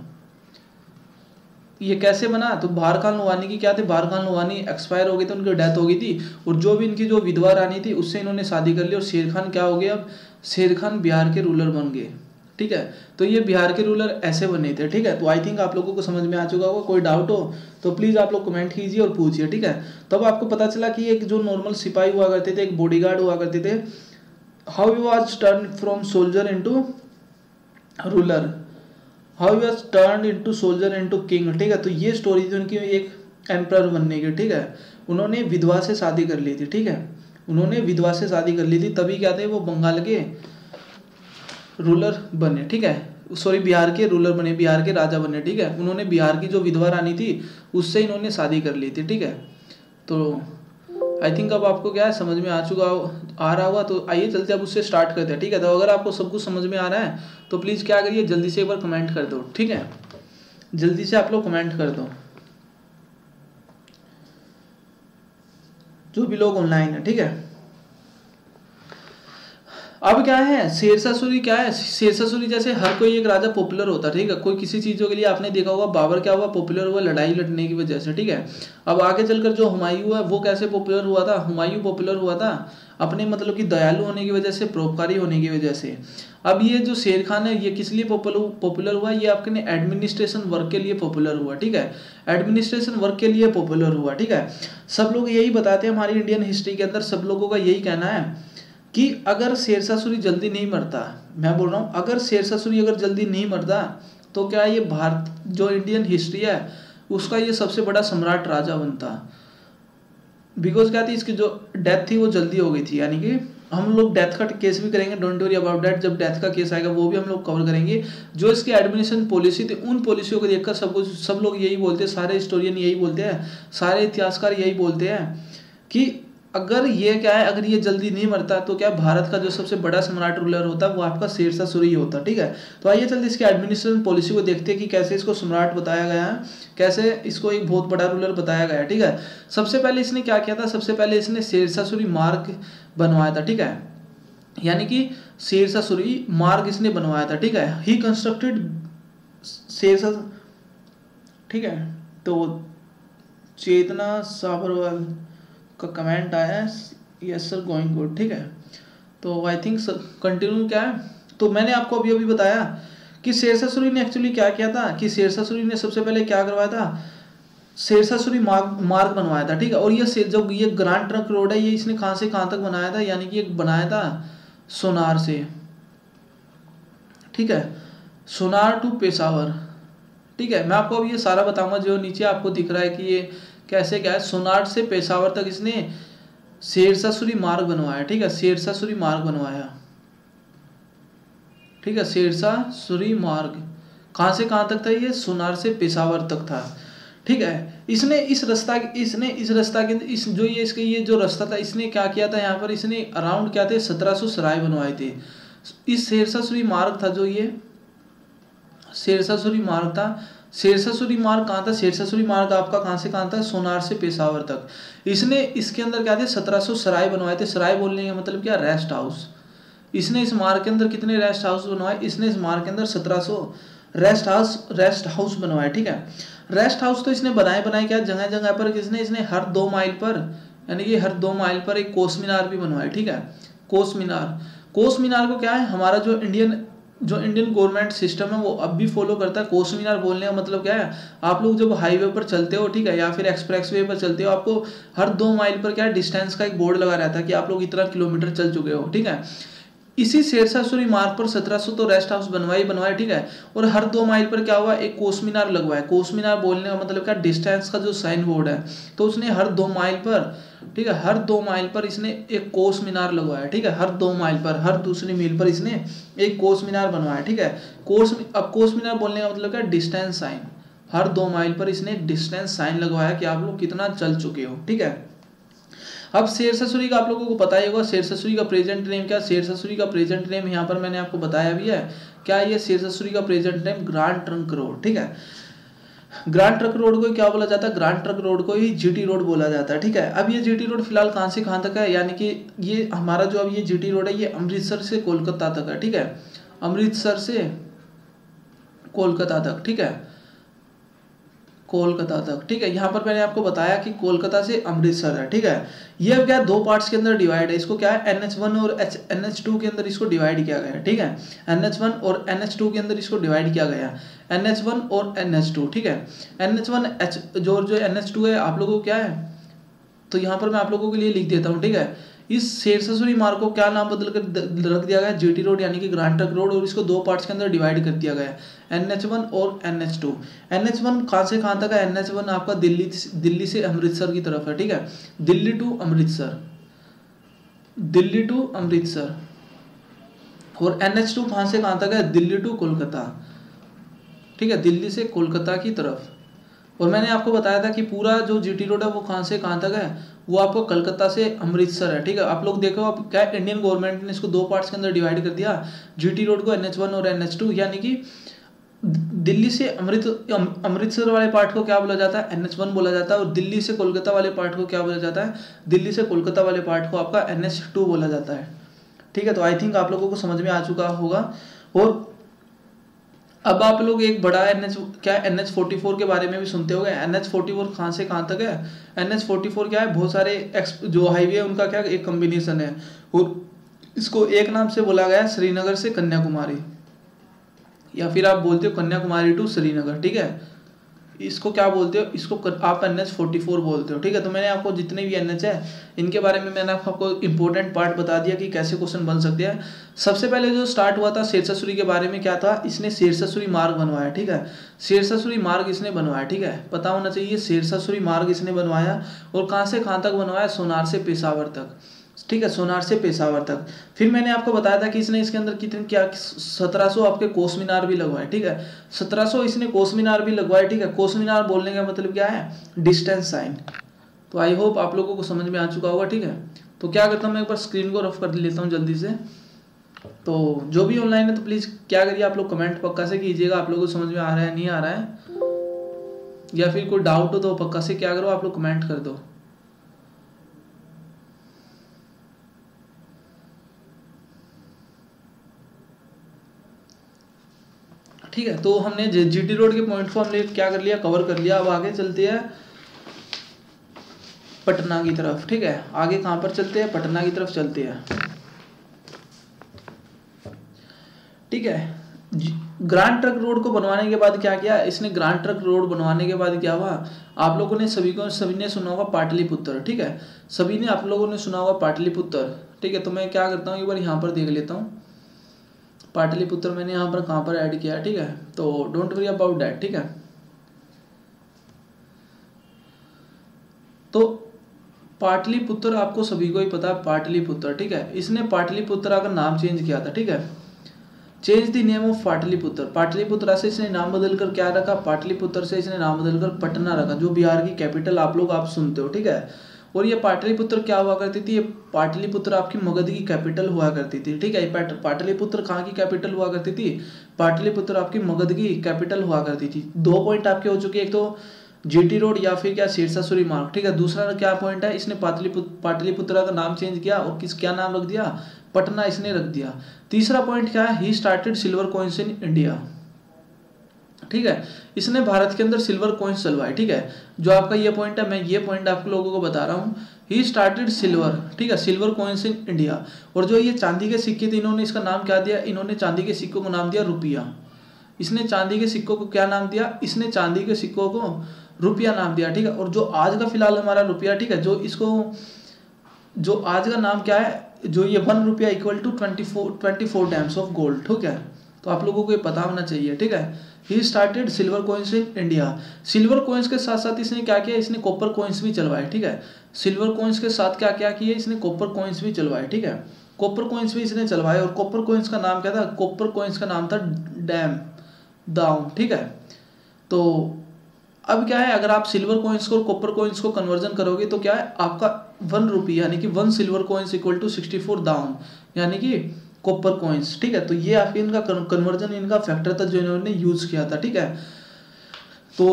ये कैसे बना, तो बहार खान लोहानी की क्या थे, बहार खान लोहानी एक्सपायर हो गए थे, उनकी डेथ हो गई थी, और जो भी इनकी जो विधवा रानी थी उससे इन्होंने शादी कर ली, और शेर खान क्या हो गया, अब शेर खान बिहार के रूलर बन गए, ठीक है। तो ये बिहार के रूलर ऐसे बने थे, ठीक है। तो आई थिंक आप लोगों को समझ में आ चुका होगा। कोई डाउट हो तो प्लीज़ आप लोग कमेंट कीजिए और पूछिए, ठीक है। तब आपको पता चला कि एक जो नॉर्मल सिपाही हुआ करते थे, एक बॉडीगार्ड हुआ करते थे, how you was turn from soldier into ruler, how you was turn into soldier into king, ठीक है। तो ये स्टोरी थी उनकी एक एम्परर बनने की, ठीक है। उन्होंने विधवा से शादी कर ली थी, ठीक है। उन्होंने विधवा से शादी कर ली थी, तभी क्या थे, वो बंगाल के रूलर बने, ठीक है। सॉरी, बिहार के रूलर बने, बिहार के राजा बने, ठीक है। उन्होंने बिहार की जो विधवा रानी थी उससे इन्होंने शादी कर ली थी, ठीक है। तो आई थिंक अब आपको क्या है समझ में आ रहा होगा। तो आइए चलते अब उससे स्टार्ट करते हैं, ठीक है। तो अगर आपको सब कुछ समझ में आ रहा है तो प्लीज़ क्या करिए, जल्दी से एक बार कमेंट कर दो, ठीक है। जल्दी से आप लोग कमेंट कर दो, जो भी लोग ऑनलाइन है, ठीक है। अब क्या है, शेर शाह सूरी क्या है, शेर शाह सूरी जैसे हर कोई एक राजा पॉपुलर होता है, ठीक है। कोई किसी चीज़ों के लिए आपने देखा होगा, बाबर क्या हुआ, पॉपुलर हुआ लड़ाई लड़ने की वजह से, ठीक है। अब आगे चलकर जो हुमायूं है वो कैसे पॉपुलर हुआ था, हुमायूं पॉपुलर हुआ था अपने मतलब कि दयालु होने की वजह से, परोपकारी होने की वजह से। अब ये जो शेर खान है ये किस लिए पॉपुलर हुआ, ये आपके एडमिनिस्ट्रेशन वर्क के लिए पॉपुलर हुआ, ठीक है। एडमिनिस्ट्रेशन वर्क के लिए पॉपुलर हुआ, ठीक है। सब लोग यही बताते हैं, हमारी इंडियन हिस्ट्री के अंदर सब लोगों का यही कहना है कि अगर शेर शाह सूरी जल्दी नहीं मरता, मैं बोल रहा हूँ अगर शेर शाह सूरी अगर जल्दी नहीं मरता तो क्या ये भारत जो इंडियन हिस्ट्री है उसका ये सबसे बड़ा सम्राट राजा बनता। बिकॉज क्या थी, इसकी जो डेथ थी वो जल्दी हो गई थी, यानी कि हम लोग डेथ का केस भी करेंगे, डोंट वरी अबाउट दैट। जब डेथ का केस आएगा वो भी हम लोग कवर करेंगे। जो इसकी एडमिनिस्ट्रेशन पॉलिसी थी उन पॉलिसियों को देखकर सब लोग यही बोलते हैं, सारे हिस्टोरियन यही बोलते हैं, सारे इतिहासकार यही बोलते हैं कि अगर ये क्या है, अगर ये जल्दी नहीं मरता तो क्या भारत का जो सबसे बड़ा सम्राट रूलर होता है वो आपका शेर शाह सूरी होता, ठीक है। तो आइए चलते इसके एडमिनिस्ट्रेशन पॉलिसी को देखते हैं कि कैसे इसको सम्राट बताया गया है, कैसे इसको एक बहुत बड़ा रूलर बताया गया है, ठीक है। सबसे पहले इसने क्या किया था, सबसे पहले इसने शेर शाह सूरी मार्ग बनवाया था, ठीक है। यानी कि शेर शाह सूरी मार्ग इसने बनवाया था, ठीक है। ही कंस्ट्रक्टेड शेर शाह, ठीक है। तो चेतना साबरवाल का कमेंट आया है, यस सर गोइंग गुड, ठीक है। तो आई थिंक कंटिन्यू क्या है, तो मैंने आपको अभी बताया कि शेर शाह सूरी ने एक्चुअली क्या किया था, कि शेर शाह सूरी ने सबसे पहले क्या करवाया था, शेर शाह सूरी मार्ग बनवाया था, ठीक है। और ये जो ये ग्रांड ट्रंक रोड है ये इसने कहाँ से कहाँ तक बनाया था, यानी कि एक बनाया था सोनार से, ठीक है, सोनार टू पेशावर, ठीक है। मैं आपको अब ये सारा बताऊंगा, जो नीचे आपको दिख रहा है कि ये कैसे क्या है, सोनार से पेशावर तक इसने शेर शाह सूरी मार्ग बनवाया, ठीक है। शेर शाह सूरी मार्ग बनवाया, ठीक है। शेर शाह सूरी मार्ग कहाँ से कहाँ तक था, ये सोनार से पेशावर तक था, ठीक है। इसने इस रास्ता के इस जो ये इसके ये जो रास्ता था इसने क्या किया था, यहाँ पर इसने अराउंड क्या थे 1700 सराय बनवाए थे। इस शेर शाह सूरी मार्ग था, जो ये शेर शाह सूरी मार्ग था। शेर शाह सूरी मार्ग कहाँ था, शेर शाह सूरी मार्ग आपका कहाँ से कहाँ था, सोनार से पेशावर तक। इसने इसके अंदर क्या थे 1700 सराय बनवाए थे। सराय बोलने का मतलब क्या, रेस्ट हाउस, इसने इस मार्ग के अंदर कितने रेस्ट हाउस बनवाए, इसने इस मार्ग के अंदर 1700 रेस्ट हाउस बनवाए, ठीक है। रेस्ट हाउस तो इसने बनाए क्या जगह जगह पर, किसने, इसने हर 2 माइल पर, यानी कि हर 2 माइल पर एक कोस मीनार भी बनवाए, ठीक है। कोस मीनार को क्या है, हमारा जो इंडियन गवर्नमेंट सिस्टम है वो अब भी फॉलो करता है। कोस मीनार बोलने का मतलब क्या है, आप लोग जब हाईवे पर चलते हो, ठीक है, या फिर एक्सप्रेस वे पर चलते हो, आपको हर 2 माइल पर क्या है डिस्टेंस का एक बोर्ड लगा रहता है कि आप लोग इतना किलोमीटर चल चुके हो, ठीक है। इसी शेर शाह सूरी मार्ग पर 1700 तो रेस्ट हाउस बनवाए, ठीक है। और हर 2 माइल पर क्या हुआ, एक कोस मीनार लगवाया। कोस मीनार बोलने का मतलब क्या, डिस्टेंस का जो साइन बोर्ड है, तो उसने हर 2 माइल पर, ठीक है, हर 2 माइल पर इसने एक कोस मीनार लगवाया, ठीक है। हर 2 माइल पर, हर दूसरी मील पर इसने एक कोस मीनार बनवाया, ठीक है। अब कोस मीनार बोलने का मतलब क्या, डिस्टेंस साइन। हर 2 माइल पर इसने डिस्टेंस साइन लगवाया कि आप लोग कितना चल चुके हो, ठीक है। अब शेर शाह सूरी का आप लोगों को पता ही होगा, शेर शाह सूरी का प्रेजेंट नेम क्या, शेर शाह सूरी का प्रेजेंट नेम यहाँ पर मैंने आपको बताया भी है क्या, ये शेर शाह सूरी का present name Grand Trunk Road, ठीक है। ग्रांड ट्रंक रोड को क्या बोला जाता है, ग्रांड ट्रंक रोड को ही जीटी रोड बोला जाता है, ठीक है। अब ये जीटी रोड फिलहाल कहाँ से कहाँ तक है, यानी कि ये हमारा जो अब ये जीटी रोड है ये अमृतसर से कोलकाता तक है, ठीक है। अमृतसर से कोलकाता तक, ठीक है, कोलकाता तक, ठीक है। यहाँ पर मैंने आपको बताया कि कोलकाता से अमृतसर है, ठीक है। ये क्या 2 पार्ट्स के अंदर डिवाइड है, इसको क्या है NH1 और NH2 के अंदर इसको डिवाइड किया गया है, ठीक है। NH1 और NH2 के अंदर इसको डिवाइड किया गया है, NH1 और NH2, ठीक है। NH1 जो NH2 है आप लोगों को क्या है, तो यहाँ पर मैं आप लोगों के लिए लिख देता हूँ, ठीक है। इस शेर शाह सूरी मार्ग को क्या नाम बदल कर रख दिया गया है, जीटी रोड यानी कि ग्रांड ट्रंक रोड, और इसको 2 पार्ट्स के अंदर डिवाइड कर दिया गया है, NH1 और NH2। NH1 कहाँ से कहाँ तक है, NH1 आपका दिल्ली से अमृतसर की तरफ है, ठीक है, दिल्ली टू अमृतसर। और NH2 कहाँ से कहाँ तक है, दिल्ली टू कोलकाता, ठीक है, दिल्ली से कोलकाता की तरफ। और मैंने आपको बताया था कि पूरा जो जीटी रोड है वो कहाँ से कहाँ तक है, वो आपको कलकत्ता से अमृतसर है, ठीक है। आप लोग देखो, अब क्या इंडियन गवर्नमेंट ने इसको 2 पार्ट्स के अंदर डिवाइड कर दिया, जीटी रोड को NH1 और NH2, यानी कि दिल्ली से अमृतसर वाले पार्ट को क्या बोला जाता है, NH1 बोला जाता है, और दिल्ली से कोलकाता वाले पार्ट को क्या बोला जाता है, दिल्ली से कोलकाता वाले पार्ट को आपका NH2 बोला जाता है, ठीक है। तो आई थिंक आप लोगों को समझ में आ चुका होगा। और अब आप लोग एक बड़ा NH44 के बारे में भी सुनते होंगे। NH44 कहाँ से कहाँ तक है, NH44 क्या है, बहुत सारे जो हाईवे है उनका क्या एक कम्बिनेशन है, और इसको एक नाम से बोला गया है श्रीनगर से कन्याकुमारी, या फिर आप बोलते हो कन्याकुमारी टू श्रीनगर, ठीक है। इसको क्या बोलते हो, इसको आप NH44 बोलते हो, ठीक है। तो मैंने आपको जितने भी NH है इनके बारे में मैंने आपको इंपॉर्टेंट पार्ट बता दिया कि कैसे क्वेश्चन बन सकते हैं। सबसे पहले जो स्टार्ट हुआ था शेर शाह सूरी के बारे में क्या था, इसने शेर शाह सूरी मार्ग बनवाया, ठीक है। शेर शाह सूरी मार्ग इसने बनवाया, ठीक है, पता होना चाहिए। शेर शाह सूरी मार्ग इसने बनवाया, और कहाँ से कहाँ तक बनवाया, सोनार से पेशावर तक, ठीक है, सोनार से पेशावर तक। फिर मैंने आपको बताया था कि इसने इसके अंदर कितने क्या 1700 आपके कोस मीनार भी लगवाए, ठीक है, 1700 इसने कोस मीनार भी लगवाए, ठीक है। कोस मीनार बोलने का मतलब क्या है, डिस्टेंस साइन। तो आई होप आप लोगों को समझ में आ चुका होगा, ठीक है। तो क्या करता हूँ, मैं एक बार स्क्रीन को रफ कर लेता हूँ जल्दी से। तो जो भी ऑनलाइन है तो प्लीज़ क्या करिए, आप लोग कमेंट पक्का से कीजिएगा, आप लोगों को समझ में आ रहा है नहीं आ रहा है, या फिर कोई डाउट हो तो पक्का से क्या करो, आप लोग कमेंट कर दो। ठीक है, तो हमने जीटी रोड के पॉइंट को हमने क्या कर लिया, कवर कर लिया। अब आगे चलते हैं पटना की तरफ, ठीक है। आगे कहाँ पर चलते हैं, पटना की तरफ चलते हैं, ठीक है। ग्रांड ट्रंक रोड को बनवाने के बाद क्या किया इसने, ग्रांड ट्रंक रोड बनवाने के बाद क्या हुआ, आप लोगों ने सभी ने सुना होगा पाटलिपुत्र, ठीक है, सभी ने आप लोगों ने सुना होगा पाटलिपुत्र, ठीक है। तो मैं क्या करता हूँ, एक बार यहाँ पर देख लेता हूँ पाटलिपुत्र मैंने यहाँ पर कहाँ पर ऐड किया है, ठीक है। तो डोंट वरी अबाउट दैट, ठीक है। तो पाटलिपुत्र आपको सभी को ही पता है, पाटलिपुत्र, ठीक है। इसने पाटलिपुत्र का नाम चेंज किया था, ठीक है, change the name of Pataliputra. Pataliputra से इसने नाम बदल कर क्या रखा, पाटलिपुत्र से इसने नाम बदल कर पटना रखा, जो बिहार की कैपिटल आप सुनते हो, ठीक है। और ये पाटलिपुत्र क्या हुआ करती थी, ये पाटलिपुत्र आपकी मगध की कैपिटल हुआ करती थी, ठीक है। पाटलिपुत्र कहाँ की कैपिटल हुआ करती थी, पाटलिपुत्र आपकी मगध की कैपिटल हुआ करती थी। 2 पॉइंट आपके हो चुके, एक तो जीटी रोड या फिर क्या शेरशाह सूरी मार्ग, ठीक है। दूसरा क्या पॉइंट है, इसने पाटलिपुत्रा का नाम चेंज किया और क्या नाम रख दिया, पटना इसने रख दिया। तीसरा पॉइंट क्या है, he started silver coins in India, ठीक है, इसने भारत के अंदर सिल्वर कॉइन्स चलवाए, ठीक है। जो आपका ये पॉइंट है, मैं ये पॉइंट आप लोगों को बता रहा हूँ, ही स्टार्टेड सिल्वर, ठीक है, सिल्वर कॉइन्स इन इंडिया। और जो ये चांदी के सिक्के थे, इन्होंने इसका नाम क्या दिया, इन्होंने चांदी के सिक्कों को नाम दिया रुपया। इसने चांदी के सिक्कों को क्या नाम दिया, इसने चांदी के सिक्कों को रुपया नाम दिया, ठीक है। और जो आज का फिलहाल हमारा रुपया, ठीक है, जो आज का नाम क्या है, जो ये 1 रुपया equal to 24 times of gold, ठीक है। तो आप लोगों को ये पता होना चाहिए, ठीक है। He started silver coins in India. Silver coins के साथ साथ इसने क्या किया, इसने कॉपर कॉइन्स भी चलवाए, ठीक है। सिल्वर कॉइन्स के साथ क्या क्या किए, इसने कॉपर कॉइन्स भी चलवाए, ठीक है। कॉपर कॉइन्स भी इसने चलवाए। और कॉपर कॉइन्स का नाम क्या था, कॉपर कॉइन्स का नाम था दाम, ठीक है। तो अब क्या है, अगर आप सिल्वर कॉइन्स को और कॉपर कॉइन्स को कन्वर्जन करोगे तो क्या है, आपका 1 रुपी यानी कि 1 सिल्वर कॉइन्स इक्वल टू 64 दाम यानी कि कॉपर कॉइन्स, ठीक है। तो ये आपके इनका कन्वर्जन, इनका फैक्टर था जो इन्होंने यूज किया था, ठीक है। तो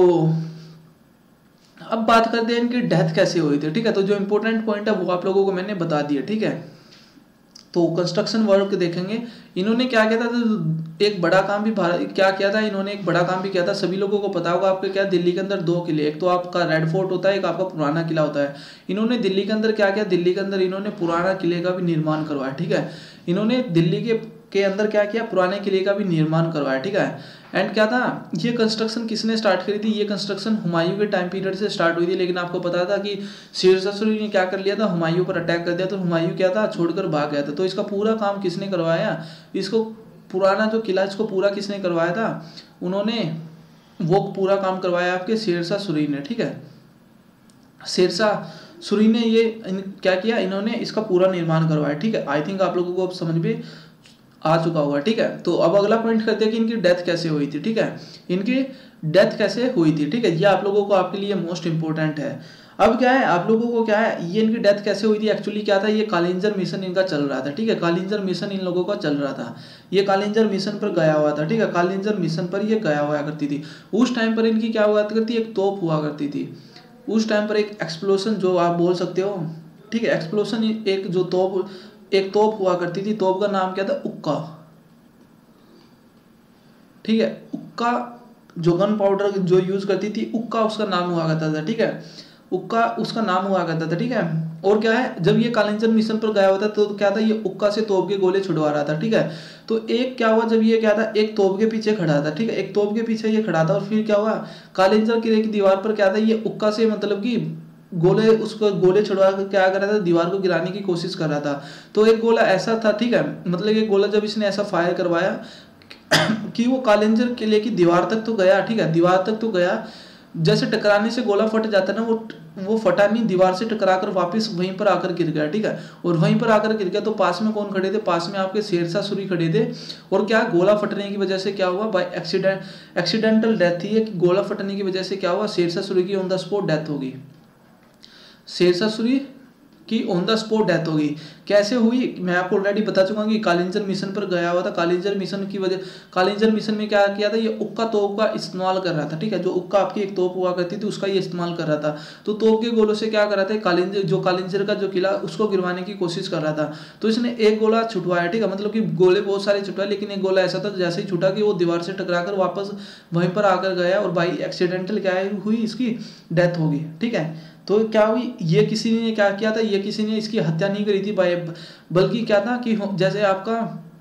अब बात करते हैं इनकी डेथ कैसे हुई थी, ठीक है। तो जो इंपॉर्टेंट पॉइंट है वो आप लोगों को मैंने बता दिया, ठीक है। तो कंस्ट्रक्शन वर्क देखेंगे, इन्होंने क्या किया था, तो एक बड़ा काम भी क्या किया था, इन्होंने एक बड़ा काम भी किया था। सभी लोगों को पता होगा आपके क्या, दिल्ली के अंदर 2 किले, एक तो आपका रेड फोर्ट होता है, एक आपका पुराना किला होता है। इन्होंने दिल्ली के अंदर क्या किया, दिल्ली के अंदर इन्होंने पुराना किले का भी निर्माण करवाया, ठीक है। इन्होंने दिल्ली के अंदर क्या किया, पुराने किले का भी निर्माण करवाया, ठीक है। एंड क्या था, ये कंस्ट्रक्शन किसने स्टार्ट करी थी, ये कंस्ट्रक्शन हुमायूं के टाइम पीरियड से स्टार्ट हुई थी। लेकिन आपको पता था कि शेर शाह सूरी ने क्या कर लिया था, हुमायूं पर अटैक कर दिया, तो हुमायूं क्या था, छोड़कर भाग गया था। तो इसका पूरा काम किसने करवाया, इसको पुराना जो किला इसको पूरा किसने करवाया था, उन्होंने वो पूरा काम करवाया आपके शेर शाह सूरी ने, ठीक है। शेर शाह सूरी ने ये क्या किया, इन्होंने इसका पूरा निर्माण करवाया, ठीक है। आई थिंक आप लोगों को अब समझ में आ चुका होगा, ठीक है। तो अब अगला पॉइंट करते हैं कि इनकी डेथ कैसे हुई थी, ठीक है। इनकी डेथ कैसे हुई थी, ठीक है, ये आप लोगों को आपके लिए मोस्ट इंपोर्टेंट है। अब क्या है, आप लोगों को क्या है, ये इनकी डेथ कैसे हुई थी, एक्चुअली क्या था, ये कालिंजर मिशन इनका चल रहा था, ठीक है। कालिंजर मिशन इन लोगों का चल रहा था, ये कालिंजर मिशन पर गया हुआ था, ठीक है। कालिंजर मिशन पर ये गया हुआ करती थी। उस टाइम पर इनकी क्या हुआ करती, एक तोप हुआ करती थी। उस टाइम पर एक एक्सप्लोजन जो आप बोल सकते हो, ठीक है, एक्सप्लोजन, एक तोप हुआ करती थी। तोप का नाम क्या था, उक्का, ठीक है। उक्का जो गन पाउडर जो यूज करती थी, उक्का उसका नाम हुआ करता था, ठीक है। उक्का उसका नाम हुआ करता था, ठीक है। और क्या है, जब ये कालिंजर मिशन पर गया हुआ था तो क्या था, ये उक्का से तोप के गोले छुड़वा रहा था, ठीक है। तो एक क्या हुआ, जब ये क्या था, एक तोप के पीछे खड़ा था, ठीक है, एक तोप के पीछे ये खड़ा था। और फिर क्या हुआ, कालिंजर किले की दीवार पर क्या था, ये उक्का से मतलब कि गोले छुड़वा कर क्या कर रहा था, दीवार को गिराने की कोशिश कर रहा था। तो एक गोला ऐसा था, ठीक है, मतलब एक गोला जब इसने ऐसा फायर करवाया कि वो कालिंजर किले की दीवार तक तो गया, ठीक है, दीवार तक तो गया। जैसे टकराने से गोला फट जाता है ना, वो फटा नहीं, दीवार से टकराकर वापस वहीं पर आकर गिर गया, ठीक है। और वहीं पर आकर गिर गया तो पास में कौन खड़े थे, पास में आपके शेर शाह सूरी खड़े थे। और क्या, गोला फटने की वजह से क्या हुआ, बाय एक्सीडेंटल डेथ थी, कि गोला फटने की वजह से क्या हुआ, शेर शाह सूरी की ऑन द स्पॉट डेथ होगी। शेर शाह सूरी की ऑन द स्पॉट डेथ होगी। कैसे हुई, मैं आपको ऑलरेडी बता चुका हूँ कि कालिंजर मिशन पर गया हुआ था। कालिंजर मिशन में क्या किया था, ये उक्का तोप का इस्तेमाल कर रहा था, ठीक है। जो उक्का आपकी एक तोप हुआ करती थी उसका ये इस्तेमाल कर रहा था। तो तोप के गोलों से क्या कर रहा था, कालिंजर का जो किला उसको गिरवाने की कोशिश कर रहा था। तो इसने एक गोला छुटवाया, ठीक है, मतलब कि गोले बहुत सारे छुटवाए, लेकिन एक गोला ऐसा था जैसे ही छुटा कि वो दीवार से टकराकर वापस वहीं पर आकर गया और बाई एक्सीडेंटल क्या हुई, इसकी डेथ होगी, ठीक है। तो क्या हुई, ये किसी ने क्या किया था, ये किसी ने इसकी हत्या नहीं करी थी, बल्कि क्या था कि जैसे आपका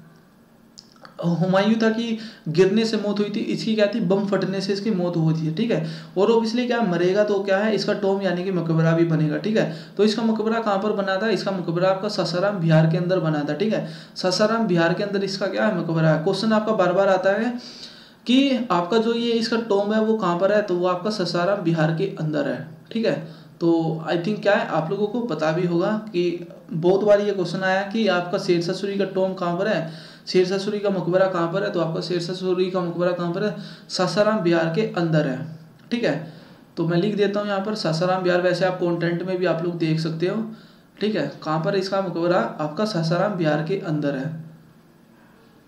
हुमायूं था कि गिरने से मौत हुई थी, इसकी क्या थी, बम फटने से इसकी मौत हुई थी, ठीक है। और ऑब्वियसली क्या मरेगा तो क्या है, इसका टॉम यानी कि मकबरा भी बनेगा, ठीक है। तो इसका मकबरा कहाँ पर बना था, इसका मकबरा आपका सासाराम बिहार के अंदर बना था, ठीक है। सासाराम बिहार के अंदर इसका क्या है, मकबरा है। क्वेश्चन आपका बार बार आता है कि आपका जो ये इसका टॉम है वो कहाँ पर है, तो वो आपका सासाराम बिहार के अंदर है, ठीक है। तो आई थिंक क्या है, आप लोगों को पता भी होगा कि बहुत बार ये क्वेश्चन आया कि आपका शेर शाह सूरी का टॉम कहाँ पर है, शेर शाह सूरी का मकबरा कहाँ पर है। तो आपका शेर शाह सूरी का मकबरा कहाँ पर है, सासाराम बिहार के अंदर है, ठीक है। तो मैं लिख देता हूँ यहाँ पर सासाराम बिहार, वैसे आप कंटेंट में भी आप लोग देख सकते हो, ठीक है। कहाँ पर इसका मकबरा, आपका सासाराम बिहार के अंदर है,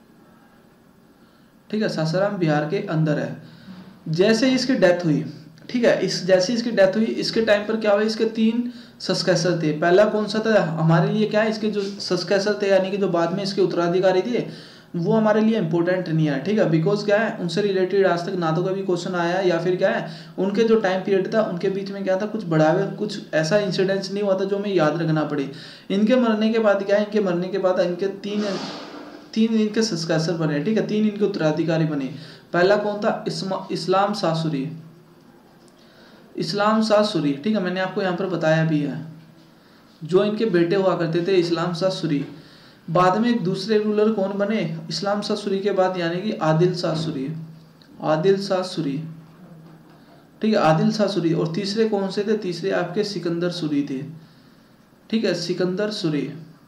ठीक है, सासाराम बिहार के अंदर है। जैसे इसकी डेथ हुई, ठीक है। इस जैसे इसकी डेथ हुई, इसके टाइम पर क्या हुआ, इसके 3 सक्सेसर थे। पहला कौन सा था हमारे लिए, क्या है, इसके जो सक्सेसर थे यानी कि जो बाद में इसके उत्तराधिकारी थे, वो हमारे लिए इंपॉर्टेंट नहीं है, ठीक है। बिकॉज क्या है, उनसे रिलेटेड आज तक ना तो कभी क्वेश्चन आया या फिर क्या है, उनके जो टाइम पीरियड था उनके बीच में क्या था, कुछ बढ़ावे, कुछ ऐसा इंसिडेंट्स नहीं हुआ था जो हमें याद रखना पड़े। इनके मरने के बाद क्या है, इनके मरने के बाद इनके तीन इनके सक्सेसर बने, ठीक है, 3 इनके उत्तराधिकारी बने। पहला कौन था, इस्लाम शाह सूरी, इस्लाम शाह सूरी, ठीक है, मैंने आपको यहाँ पर बताया भी है, जो इनके बेटे हुआ करते थे इस्लाम शाह सूरी। बाद में एक दूसरे रूलर कौन बने, इस्लाम शाह सूरी के बाद यानी कि आदिल शाह सूरी, आदिल शाह सूरी, ठीक है, आदिल शाह सूरी। और तीसरे कौन से थे, तीसरे आपके सिकंदर सूरी थे, ठीक है, सिकंदर सूरी।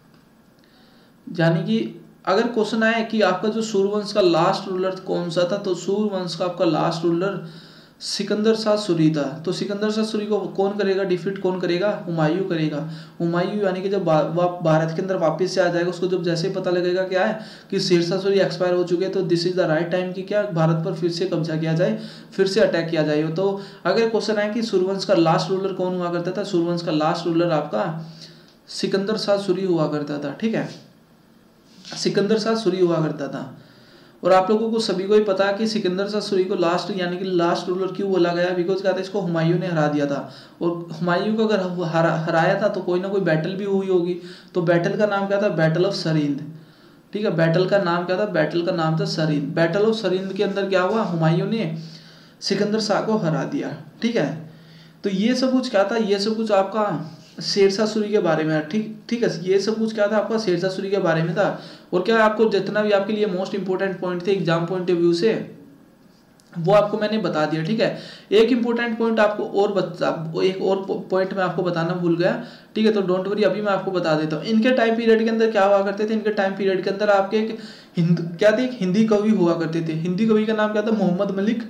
यानी कि अगर क्वेश्चन आए कि आपका जो सूर्यवंश का लास्ट रूलर कौन सा था, तो सूर्यवंश का आपका लास्ट रूलर सिकंदर शाह सूरी था। तो सिकंदर शाह सूरी को कौन करेगा डिफीट, कौन करेगा, हुमायूं करेगा। हुमायूं यानी कि जब भारत के अंदर वापस से आ जाएगा, उसको जब जैसे ही पता लगेगा क्या है कि शेर शाह सूरी एक्सपायर हो चुके हैं, तो this is the right time कि क्या भारत पर फिर से कब्जा किया जाए, फिर से अटैक किया जाए। तो अगर क्वेश्चन आए कि सूर्यवंश का लास्ट रूलर कौन हुआ करता था, सूर्यवंश का लास्ट रूलर आपका सिकंदर शाह सूरी हुआ करता था, ठीक है, सिकंदर शाह सूरी हुआ करता था। और आप लोगों को सभी को ही पता है कि सिकंदर शाह सूरी को लास्ट यानी कि लास्ट रूलर क्यों बोला गया, बिकॉज क्या था, इसको हुमायूं ने हरा दिया था। और हुमायूं को अगर हराया था तो कोई ना कोई बैटल भी हुई होगी। तो बैटल का नाम क्या था, बैटल ऑफ सरिंद, ठीक है, बैटल का नाम क्या था, बैटल का नाम था सरिंद। बैटल ऑफ सरिंद के अंदर क्या हुआ, हुमायूं ने सिकंदर शाह को हरा दिया, ठीक है। तो ये सब कुछ क्या था, ये सब कुछ आपका शेर शाह सूरी के बारे में, ठीक है, ये सब कुछ क्या था आपका शेर शाह सूरी के बारे में था। और क्या आपको जितना भी आपके लिए मोस्ट इंपोर्टेंट पॉइंट थे एग्जाम पॉइंट ऑफ व्यू से, वो आपको मैंने बता दिया, ठीक है। एक इंपॉर्टेंट पॉइंट आपको एक और पॉइंट मैं आपको बताना भूल गया, ठीक है, तो डोंट वरी, अभी मैं आपको बता देता हूँ। इनके टाइम पीरियड के अंदर क्या हुआ करते थे, इनके टाइम पीरियड के अंदर आपके एक क्या थे, एक हिंदी कवि हुआ करते थे। हिंदी कवि का नाम क्या था, मोहम्मद मलिक,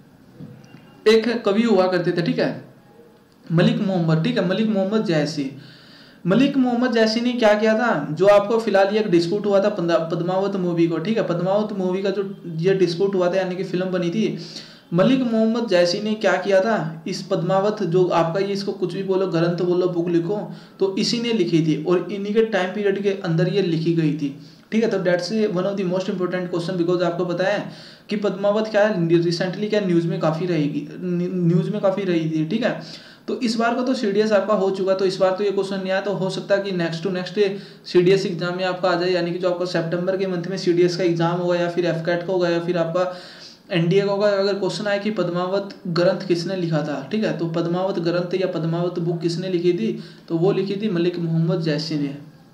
एक कवि हुआ करते थे, ठीक है, मलिक मोहम्मद, ठीक है, मलिक मोहम्मद जैसी। मलिक मोहम्मद जैसी ने क्या किया था, जो आपको फिलहाल ये एक डिस्प्यूट हुआ था पद्मावत मूवी को, ठीक है, पद्मावत मूवी का जो ये डिस्प्यूट हुआ था यानी कि फिल्म बनी थी, मलिक मोहम्मद जैसी ने क्या किया था, इस पद्मावत जो आपका ये इसको कुछ भी बोलो, ग्रंथ बोलो, बुक लिखो, तो इसी ने लिखी थी और इन्हीं के टाइम पीरियड के अंदर ये लिखी गई थी, ठीक है। तो dates one of the most important question, because आपको पता है कि पद्मावत क्या है, रिसेंटली क्या न्यूज़ में काफ़ी रही थी, ठीक है। तो इस बार को तो सीडीएस आपका हो चुका, तो इस बार तो ये क्वेश्चन नहीं आया, तो हो सकता है कि next to next CDS exam में आपका आ जाए, यानी कि जो आपका सितंबर के मंथ में सीडीएस का एग्जाम होगा, या फिर एफकैट का होगा, या फिर आपका एनडीए का होगा। अगर क्वेश्चन आए कि पद्मावत ग्रंथ किसने लिखा था, ठीक है, तो पद्मावत ग्रंथ या पद्मावत बुक किसने लिखी थी, तो वो लिखी थी मलिक मोहम्मद जैसी ने,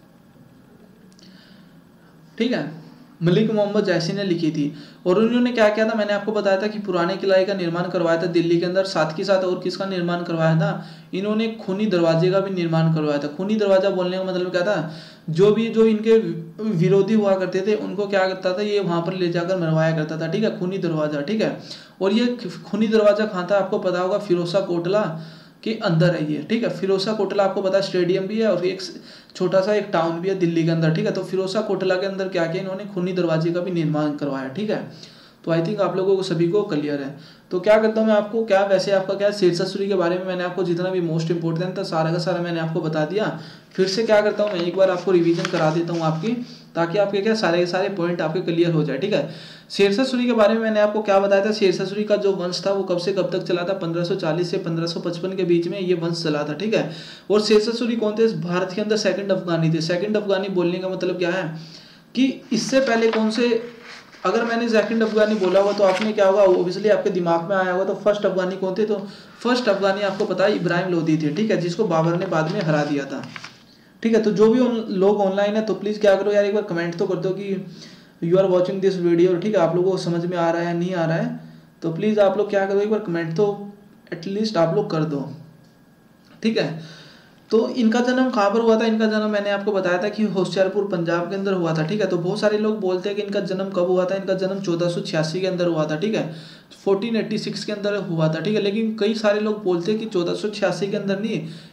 ठीक है, मलिक मोहम्मद जैसी ने लिखी थी। और उन्होंने क्या किया था, मैंने आपको बताया था कि पुराने किले का निर्माण करवाया था दिल्ली के अंदर, साथ के साथ और किसका निर्माण करवाया था, इन्होंने खूनी दरवाजे का भी निर्माण करवाया था। खूनी दरवाजा बोलने का मतलब क्या था, जो इनके विरोधी हुआ करते थे उनको क्या करता था, ये वहां पर ले जाकर मरवाया करता था, ठीक है, खूनी दरवाजा, ठीक है। और ये खूनी दरवाजा कहाँ था, आपको पता होगा, फिरोजा कोटला के अंदर है ये, ठीक है। फिरोजा कोटला आपको पता है स्टेडियम भी है और एक छोटा सा एक टाउन भी है दिल्ली के अंदर, ठीक है। तो फिरोजा कोटला के अंदर क्या किया, इन्होंने खूनी दरवाजे का भी निर्माण करवाया, ठीक है। तो आई थिंक आप लोगों को सभी को क्लियर है। तो क्या करता हूँ मैं आपको, क्या वैसे आपका क्या शेर शाह सूरी के बारे में मैंने आपको जितना भी मोस्ट इंपोर्टेंट था सारा का सारा मैंने आपको बता दिया। फिर से क्या करता हूँ मैं एक बार आपको रिवीजन करा देता हूँ आपकी, ताकि आपके क्या सारे के सारे पॉइंट आपके क्लियर हो जाए, ठीक है। शेर शाह सूरी के बारे में मैंने आपको क्या बताया था, शेर शाह सूरी का जो वंश था वो कब से कब तक चला था, 1540 से 1555 के बीच में ये वंश चला था, ठीक है। और शेर शाह सूरी कौन थे, भारत के अंदर सेकंड अफगानी थे। सेकंड अफगानी बोलने का मतलब क्या है कि इससे पहले कौन से, अगर मैंने सेकंड अफगानी बोला हुआ तो आपने क्या होगा, ऑब्वियसली आपके दिमाग में आया होगा, तो फर्स्ट अफगानी कौन थे, तो फर्स्ट अफगानी आपको पता है इब्राहिम लोदी थे, ठीक है, जिसको बाबर ने बाद में हरा दिया था, ठीक है। तो जो भी लोग ऑनलाइन है तो प्लीज़ क्या करो यार, एक बार कमेंट तो कर दो कि you are watching this video, ठीक है, आप लोगों को समझ में आ रहा है या नहीं आ रहा है, तो प्लीज़ आप लोग क्या करो, एक बार कमेंट तो एटलीस्ट आप लोग कर दो, ठीक है। तो इनका जन्म कहाँ पर हुआ था, इनका जन्म मैंने आपको बताया था कि होशियारपुर पंजाब के अंदर हुआ था, ठीक है। तो बहुत सारे लोग बोलते हैं कि इनका जन्म कब हुआ था, इनका जन्म 1486 के अंदर हुआ था, ठीक है, 1486 के अंदर हुआ था, ठीक है। लेकिन कई सारे लोग बोलते हैं कि 1486 के अंदर नहीं,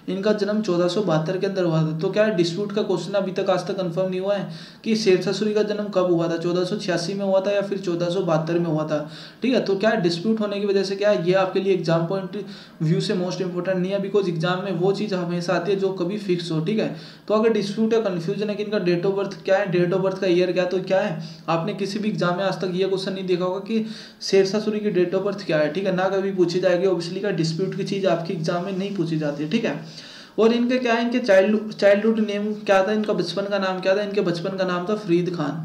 इनका जन्म 1472 के अंदर हुआ था। तो क्या है, डिस्प्यूट का क्वेश्चन अभी तक आज तक कंफर्म नहीं हुआ है कि शेर शाह सूरी का जन्म कब हुआ था, 1486 में हुआ था या फिर 1472 में हुआ था। ठीक है, तो क्या है, डिस्प्यूट होने की वजह से क्या है, ये आपके लिए एग्जाम पॉइंट व्यू से मोस्ट इंपॉर्टेंट नहीं है, बिकॉज एग्जाम में वो चीज़ हमेशा आती है जो कभी फिक्स हो। ठीक है, तो अगर डिस्प्यूट है, कन्फ्यूजन है कि इनका डेट ऑफ बर्थ क्या है, डेट ऑफ बर्थ का ईयर क्या है, तो क्या है, आपने किसी भी एग्जाम में आज तक ये क्वेश्चन नहीं देखा होगा कि शेर शाह सूरी की डेट ऑफ बर्थ क्या है। ठीक है, ना कभी पूछी जाएगी, ऑब्वियसली का डिस्प्यूट की चीज़ आपके एग्जाम में नहीं पूछी जाती है। ठीक है, और इनके क्या है, इनके चाइल्डहुड नेम क्या था, इनका बचपन का नाम क्या था, इनके बचपन का नाम था फरीद खान।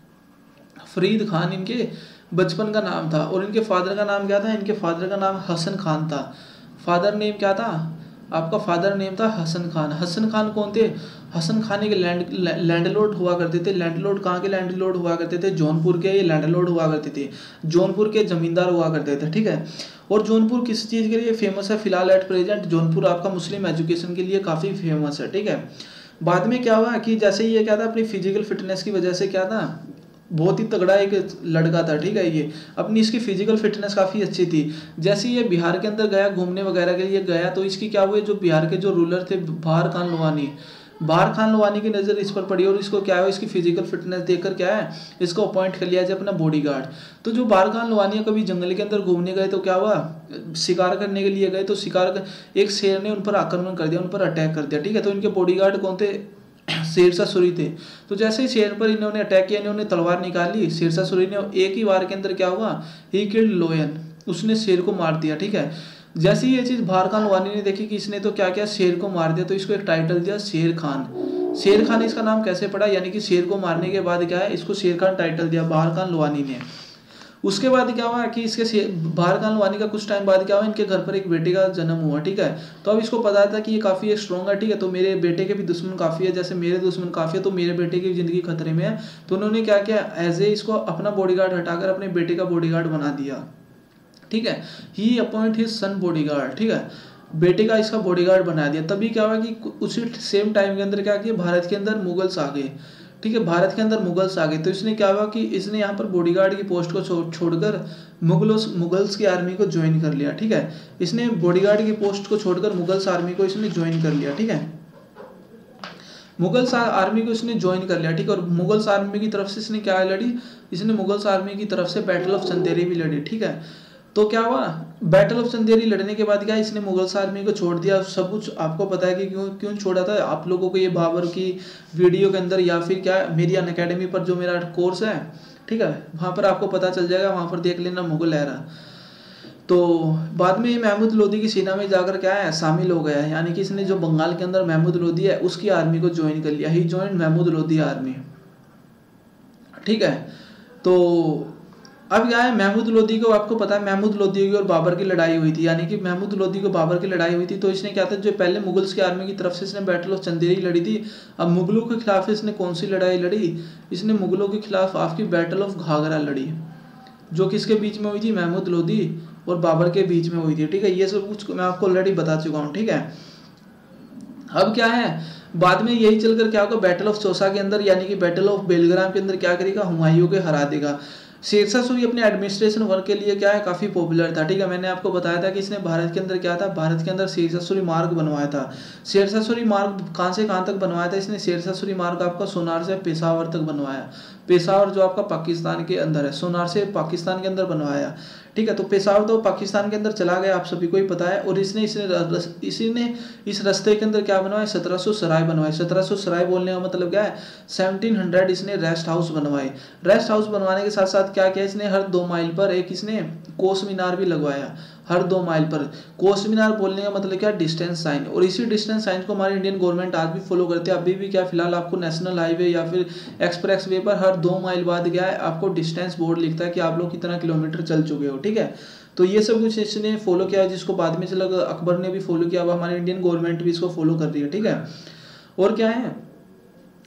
फरीद खान इनके बचपन का नाम था। और इनके फादर का नाम क्या था, इनके फादर का नाम हसन खान था। फादर नेम क्या था आपका, फादर नेम था हसन खान। हसन खान कौन थे, हसन खान के लैंडलॉर्ड हुआ करते थे। लैंडलॉर्ड कहाँ के लैंडलॉर्ड हुआ करते थे, जौनपुर के ये लैंडलॉर्ड हुआ करते थे, जौनपुर के जमींदार हुआ करते थे। ठीक है, और जौनपुर किस चीज़ के लिए फेमस है, फिलहाल एट प्रेजेंट जौनपुर आपका मुस्लिम एजुकेशन के लिए काफ़ी फेमस है। ठीक है, बाद में क्या हुआ कि जैसे ये क्या था, अपनी फिजिकल फिटनेस की वजह से क्या था, बहुत ही तगड़ा एक लड़का था। ठीक है, ये अपनी इसकी फिजिकल फिटनेस काफ़ी अच्छी थी। जैसे ये बिहार के अंदर गया घूमने वगैरह के लिए गया, तो इसकी क्या हुए, जो बिहार के जो रूलर थे बाहर खान लोवानी की नज़र इस पर पड़ी, और इसको क्या है, इसकी फिजिकल फिटनेस देखकर क्या है, इसको अपॉइंट कर लिया जाए अपना बॉडीगार्ड। तो जो बाहर खान लोवानी कभी जंगल के अंदर घूमने गए, तो क्या हुआ, शिकार करने के लिए गए, तो एक शेर ने उन पर आक्रमण कर दिया, उन पर अटैक कर दिया। ठीक है, तो इनके बॉडीगार्ड कौन थे, शेर शाह सूरी थे। तो जैसे ही शेर पर इन्होंने अटैक किया, इन्होंने तलवार निकाली, शेर शाह सूरी ने एक ही वार के अंदर क्या हुआ, ही किल्ड लोयन, उसने शेर को मार दिया। ठीक है, जैसे ही ये चीज़ बाहर खान लोवानी ने देखी कि इसने तो क्या किया, शेर को मार दिया, तो इसको एक टाइटल दिया शेर खान। शेर खान इसका नाम कैसे पड़ा, यानी कि शेर को मारने के बाद क्या है, इसको शेर खान टाइटल दिया बाहर खान लोवानी ने। उसके बाद क्या हुआ कि इसके बाहर खान लोवानी का कुछ टाइम बाद क्या हुआ, इनके घर पर एक बेटे का जन्म हुआ। ठीक है, तो अब इसको पता था कि ये काफ़ी स्ट्रॉन्ग है। ठीक है, तो मेरे बेटे के भी दुश्मन काफ़ी है, जैसे मेरे दुश्मन काफ़ी है, तो मेरे बेटे की ज़िंदगी खतरे में है। तो उन्होंने क्या किया, एज ए इसको अपना बॉडीगार्ड हटाकर अपने बेटे का बॉडीगार्ड बना दिया। ठीक है, he appoint his son bodyguard. ठीक है, बेटे का इसका बॉडीगार्ड बना दिया। तभी क्या हुआ कि उसी सेम टाइम के अंदर क्या किया, भारत के अंदर मुगल्स आ गए। ठीक है, भारत के अंदर मुगल्स आ गए, तो इसने क्या हुआ कि इसने यहाँ पर बॉडीगार्ड की पोस्ट को छोड़कर मुगल्स की आर्मी को ज्वाइन कर लिया। ठीक है, इसने बॉडीगार्ड की पोस्ट को छोड़कर मुगल्स आर्मी को इसने ज्वाइन कर लिया। ठीक है, मुगल्स आर्मी को इसने ज्वाइन कर लिया। ठीक है, और मुगल्स आर्मी की तरफ से इसने क्या लड़ी, इसने मुगल्स आर्मी की तरफ से बैटल ऑफ चंदेरी भी लड़ी। ठीक है, तो क्या हुआ, बैटल ऑफ चंदेरी लड़ने के बाद क्या, इसने मुगल्स आर्मी को छोड़ दिया। सब कुछ आपको पता है कि क्यों छोड़ा था। आप लोगों को ये बाबर की वीडियो के अंदर या फिर क्या मेरी अनअकैडमी पर जो मेरा कोर्स है, ठीक है, वहाँ पर आपको पता चल जाएगा, वहाँ पर देख लेना मुगल एरा। तो बाद में ये महमूद लोदी की सेना में जाकर क्या है, शामिल हो गया है, यानी कि इसने जो बंगाल के अंदर महमूद लोदी है उसकी आर्मी को ज्वाइन कर लिया। He join Mahmud Lodi army. ठीक है, तो अब क्या है, महमूद लोदी को आपको पता है, महमूद लोदी की और बाबर की लड़ाई हुई थी, यानी कि महमूद लोदी को बाबर की लड़ाई हुई थी। तो इसने क्या था, जो पहले मुगल्स की आर्मी की तरफ से इसने बैटल ऑफ चंदेरी लड़ी थी। अब मुगलों के खिलाफ इसने कौन सी लड़ाई लड़ी, इसने मुगलों के खिलाफ आपकी बैटल ऑफ घाघरा लड़ी, जो किसके बीच में हुई थी, महमूद लोदी और बाबर के बीच में हुई थी। ठीक है, ये सब कुछ मैं आपको ऑलरेडी बता चुका हूँ। ठीक है, अब क्या है, बाद में यही चलकर क्या होगा, बैटल ऑफ चौसा के अंदर यानी कि बैटल ऑफ बेलग्राम के अंदर क्या करेगा, हुमायूं को हरा देगा। शेर शाह सूरी अपने एडमिनिस्ट्रेशन वर्क के लिए क्या है, काफ़ी पॉपुलर था। ठीक है, मैंने आपको बताया था कि इसने भारत के अंदर क्या था, भारत के अंदर शेर शाह सूरी मार्ग बनवाया था। शेर शाह सूरी मार्ग कहाँ से कहाँ तक बनवाया था इसने, शेर शाह सूरी मार्ग आपका सोनार से पेशावर तक बनवाया। पेशावर जो आपका पाकिस्तान के अंदर है, सोनार से पाकिस्तान के अंदर बनवाया। ठीक है, तो पेशावर तो पाकिस्तान के अंदर चला गया, आप सभी को ही पता है। और इसने इस रास्ते के अंदर क्या बनवाया, 1700 सराय बनवाए। 1700 सराय बोलने का मतलब क्या है, 1700 इसने रेस्ट हाउस बनवाए। रेस्ट हाउस बनवाने के साथ साथ क्या किया इसने, हर 2 माइल पर एक इसने कोस मीनार भी लगवाया। हर 2 माइल पर कोस मीनार बोलने का मतलब क्या, डिस्टेंस साइन। और इसी डिस्टेंस साइन को हमारी इंडियन गवर्नमेंट आज भी फॉलो करते हैं। अभी भी क्या, फिलहाल आपको नेशनल हाईवे या फिर एक्सप्रेस वे पर हर 2 माइल बाद क्या है, आपको डिस्टेंस बोर्ड लिखता है कि आप लोग कितना किलोमीटर चल चुके हो। ठीक है, तो ये सब कुछ इसने फॉलो किया, जिसको बाद में चला अकबर ने भी फॉलो किया, अब हमारी इंडियन गवर्नमेंट भी इसको फॉलो कर रही है। ठीक है, और क्या है,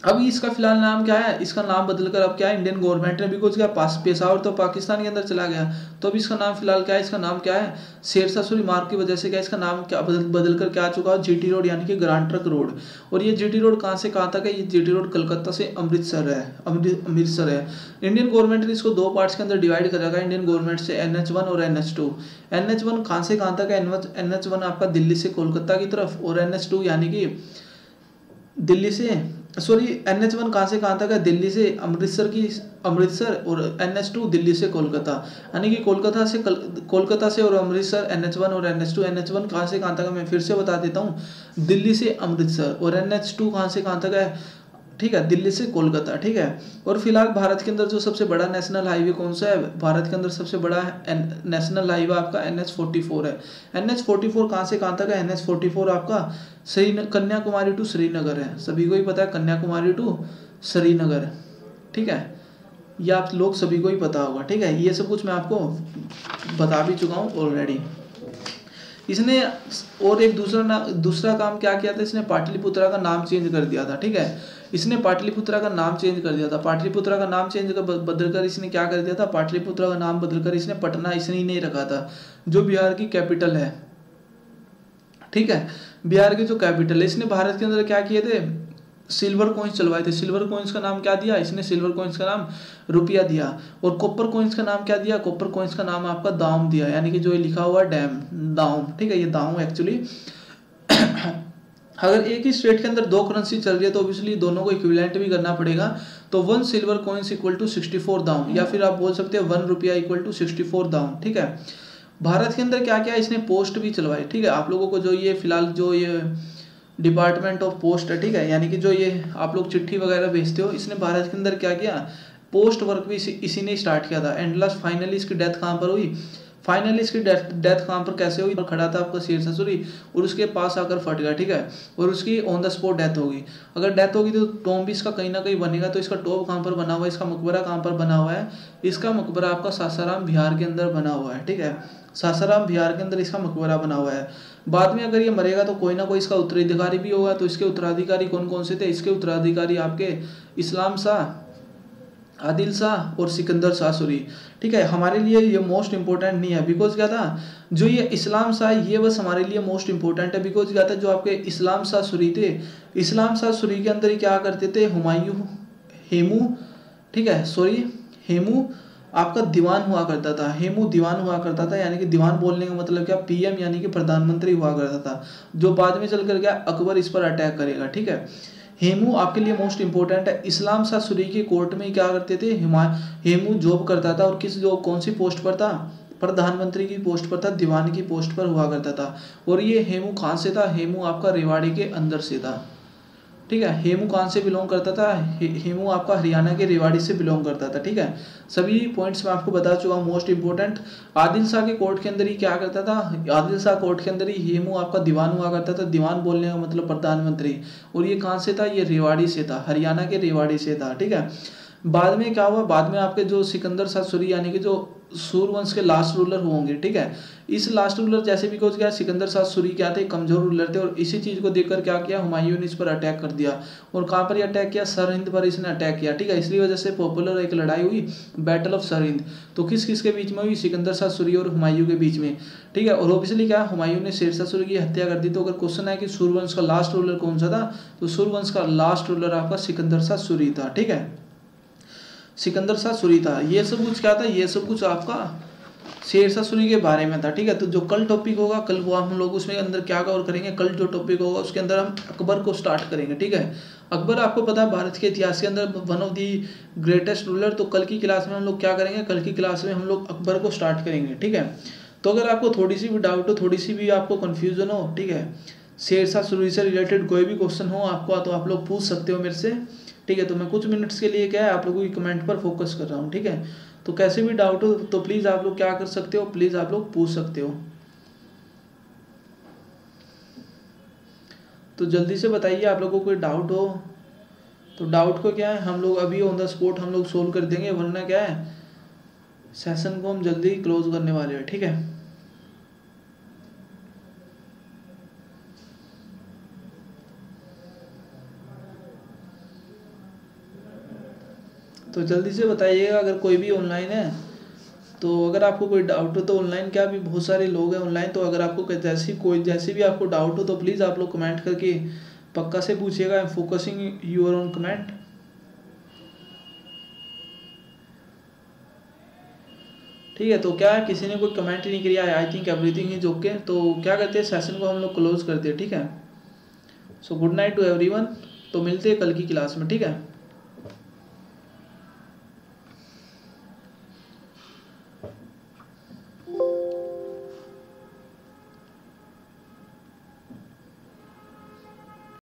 अब इसका फिलहाल नाम क्या है, इसका नाम बदलकर अब क्या है इंडियन गवर्नमेंट ने, बिकॉज क्या पेशावर तो पाकिस्तान के अंदर चला गया, तो अब इसका नाम फिलहाल क्या है, इसका नाम क्या है, शेर शाह सूरी मार्ग की वजह से क्या इसका नाम क्या बदल कर क्या आ चुका है, जीटी रोड यानी कि ग्रांड ट्रक रोड। और ये जीटी रोड कहाँ से कहाँ तक है, ये जीटी रोड कलकत्ता से अमृतसर है, अमृतसर है। इंडियन गवर्नमेंट ने इसको दो पार्ट्स के अंदर डिवाइड कर रखा है इंडियन गवर्नमेंट से, NH1 और NH2। NH1 कहाँ से कहाँ तक है, NH1 आपका दिल्ली से कोलकाता की तरफ, और NH2 यानी कि दिल्ली से, सॉरी NH1 कहाँ से कहाँ तक है, दिल्ली से अमृतसर, और NH2 दिल्ली से कोलकाता, यानी कि कोलकाता से और अमृतसर NH1 और NH2। NH1 कहाँ से कहाँ तक है मैं फिर से बता देता हूँ, दिल्ली से अमृतसर, और NH2 कहाँ से कहाँ तक है, ठीक है, दिल्ली से कोलकाता, ठीक है। और फिलहाल भारत के अंदर जो सबसे बड़ा नेशनल हाईवे कौन सा है, भारत के अंदर सबसे बड़ा नेशनल हाईवे आपका NH44 है। NH44 कहाँ से कहाँ तक है, NH44 आपका कन्याकुमारी टू श्रीनगर है, सभी को ही पता है, कन्याकुमारी टू श्रीनगर, ठीक है, ये आप लोग सभी को ही पता होगा, ठीक है। ये सब कुछ मैं आपको बता भी चुका हूँ ऑलरेडी। इसने और एक दूसरा काम क्या किया था, इसने पाटलिपुत्रा का नाम चेंज कर दिया था, ठीक है। इसने पाटलिपुत्रा का नाम चेंज कर दिया था, पाटलिपुत्रा का नाम चेंज कर बदलकर इसने क्या कर दिया था, पाटलिपुत्रा का नाम बदलकर इसने पटना इसने ही नहीं रखा था, जो बिहार की कैपिटल है, ठीक है, बिहार की जो कैपिटल है। इसने भारत के अंदर क्या किए थे, सिल्वर कॉइन्स चलवाए थे। सिल्वर कॉइन्स का नाम क्या दिया इसने, सिल्वर कॉइन्स का नाम रुपया दिया। और कॉपर कॉइन्स का नाम क्या दिया, कॉपर कॉइन्स का नाम आपका दाम दिया, यानी कि जो ये लिखा हुआ डैम दाम, ठीक है, ये दाम एक्चुअली अगर एक ही स्टेट के अंदर दो करेंसी चल रही है तो ऑब्वियसली दोनों को इक्विवेलेंट भी करना पड़ेगा। तो 1 सिल्वर कॉइन्स इक्वल टू 64 दाम, या फिर आप बोल सकते हैं 1 रुपया इक्वल टू 64 दाम, ठीक है। भारत के अंदर क्या क्या इसने पोस्ट भी चलवाई, ठीक है। आप लोगों को जो ये फिलहाल जो ये डिपार्टमेंट ऑफ पोस्ट है, ठीक है, यानी कि जो ये आप लोग चिट्ठी वगैरह भेजते हो, इसने भारत के अंदर क्या किया, पोस्ट वर्क भी इसी ने स्टार्ट किया था। एंड लास्ट फाइनली इसकी डेथ कहाँ पर हुई, फाइनली इसकी डेथ कहाँ पर कैसे हुई, खड़ा था आपका शेर शाह सूरी और उसके पास आकर फट गया, ठीक है, और उसकी ऑन द स्पॉट डेथ होगी। अगर डेथ होगी तो टॉम भी इसका कहीं ना कहीं बनेगा। तो इसका टॉप कहाँ पर बना हुआ है, इसका मकबरा कहाँ पर बना हुआ है, इसका मकबरा आपका सासाराम बिहार के अंदर बना हुआ है, ठीक है, सासाराम बिहार के अंदर इसका मकबरा बना हुआ है। बाद में अगर ये मरेगा तो कोई ना कोई इसका उत्तराधिकारी भी होगा। तो इसके उत्तराधिकारी कौन कौन से थे, इसके उत्तराधिकारी आपके इस्लाम शाह, आदिल शाह और सिकंदर शाह सूरी, ठीक है। हमारे लिए ये मोस्ट इंपॉर्टेंट नहीं है, बिकॉज क्या था, जो ये इस्लाम शाह ये बस हमारे लिए मोस्ट इंपॉर्टेंट है, बिकॉज क्या था, जो आपके इस्लाम शाह सूरी थे, इस्लाम शाह सूरी के अंदर ही क्या करते थे, हुमायूं हेमू, ठीक है, सॉरी हेमू आपका दीवान हुआ करता था, हेमू दीवान हुआ करता था, यानी कि दीवान बोलने का मतलब क्या, PM यानी कि प्रधानमंत्री हुआ करता था, जो बाद में चलकर क्या अकबर इस पर अटैक करेगा, ठीक है। हेमू आपके लिए मोस्ट इंपॉर्टेंट है। इस्लाम शाह सूरी की कोर्ट में क्या करते थे, हेमू जॉब करता था, और किस जॉब कौन सी पोस्ट पर था, प्रधानमंत्री की पोस्ट पर था, दीवान की पोस्ट पर हुआ करता था। और ये हेमू कहाँ से था, हेमू आपका रेवाड़ी के अंदर से था, ठीक है। हेमू कहाँ से बिलोंग करता था, हेमू आपका हरियाणा के रेवाड़ी से बिलोंग करता था, ठीक है। सभी पॉइंट्स मैं आपको बता चुका हूँ मोस्ट इंपोर्टेंट। आदिल शाह के कोर्ट के अंदर ही क्या करता था, आदिल शाह कोर्ट के अंदर ही हेमू आपका दीवान हुआ करता था, दीवान बोलने का मतलब प्रधानमंत्री। और ये कहाँ से था, ये रेवाड़ी से था, हरियाणा के रेवाड़ी से था, ठीक है। बाद में क्या हुआ, बाद में आपके जो सिकंदर शाह सूरी यानी कि जो सूरवंश के लास्ट रूलर होंगे, ठीक है। इस लास्ट रूलर जैसे भी कुछ क्या, सिकंदर शाह सूरी क्या थे, कमजोर रूलर थे, और इसी चीज को देखकर क्या किया, हुमायूं ने इस पर अटैक कर दिया। और कहाँ पर अटैक किया, सरहिंद पर इसने अटैक किया, ठीक है। इसलिए वजह से पॉपुलर एक लड़ाई हुई, बैटल ऑफ सरहिंद। तो किस किस के बीच में हुई, सिकंदर शाह सूरी और हुमायूं के बीच में, ठीक है। और ऑब्वियसली क्या, हुमायूं ने शेर शाह सूरी की हत्या कर दी। तो अगर क्वेश्चन है कि सूरवंश का लास्ट रूलर कौन सा था, तो सूरवंश का लास्ट रूलर आपका सिकंदर शाह सूरी था, ठीक है, सिकंदर शाह सूरी था। ये सब कुछ क्या था, ये सब कुछ आपका शेर शाह सूरी के बारे में था, ठीक है। तो जो कल टॉपिक होगा, कल वो हम लोग उसमें अंदर क्या कवर करेंगे, कल जो टॉपिक होगा उसके अंदर हम अकबर को स्टार्ट करेंगे, ठीक है। अकबर आपको पता है भारत के इतिहास के अंदर one of the greatest ruler. तो कल की क्लास में हम लोग क्या करेंगे, कल की क्लास में हम लोग अकबर को स्टार्ट करेंगे, ठीक है। तो अगर आपको थोड़ी सी भी डाउट हो, थोड़ी सी भी आपको कन्फ्यूजन हो, ठीक है, शेर शाह सूरी से रिलेटेड कोई भी क्वेश्चन हो आपको, तो आप लोग पूछ सकते हो मेरे से, ठीक है। तो मैं कुछ मिनट्स के लिए क्या है आप लोगों की कमेंट पर फोकस कर रहा हूँ, ठीक है। तो कैसे भी डाउट हो तो प्लीज़ आप लोग क्या कर सकते हो, प्लीज़ आप लोग पूछ सकते हो। तो जल्दी से बताइए आप लोगों को कोई डाउट हो तो। डाउट को क्या है, हम लोग अभी ऑन द स्पॉट हम लोग सोल्व कर देंगे, वरना क्या है सेशन को हम जल्दी क्लोज करने वाले हैं, ठीक है। तो जल्दी से बताइएगा अगर कोई भी ऑनलाइन है। तो अगर आपको कोई डाउट हो तो ऑनलाइन क्या भी बहुत सारे लोग हैं ऑनलाइन, तो अगर आपको जैसी भी आपको डाउट हो तो प्लीज़ आप लोग कमेंट करके पक्का से पूछिएगा। I am focusing your on comment. ठीक है, तो क्या है, किसी ने कोई कमेंट ही नहीं किया, I think everything is okay. तो क्या करते हैं, सेशन को हम लोग क्लोज करते हैं। ठीक है, so good night to everyone. तो मिलते हैं कल की क्लास में। ठीक है।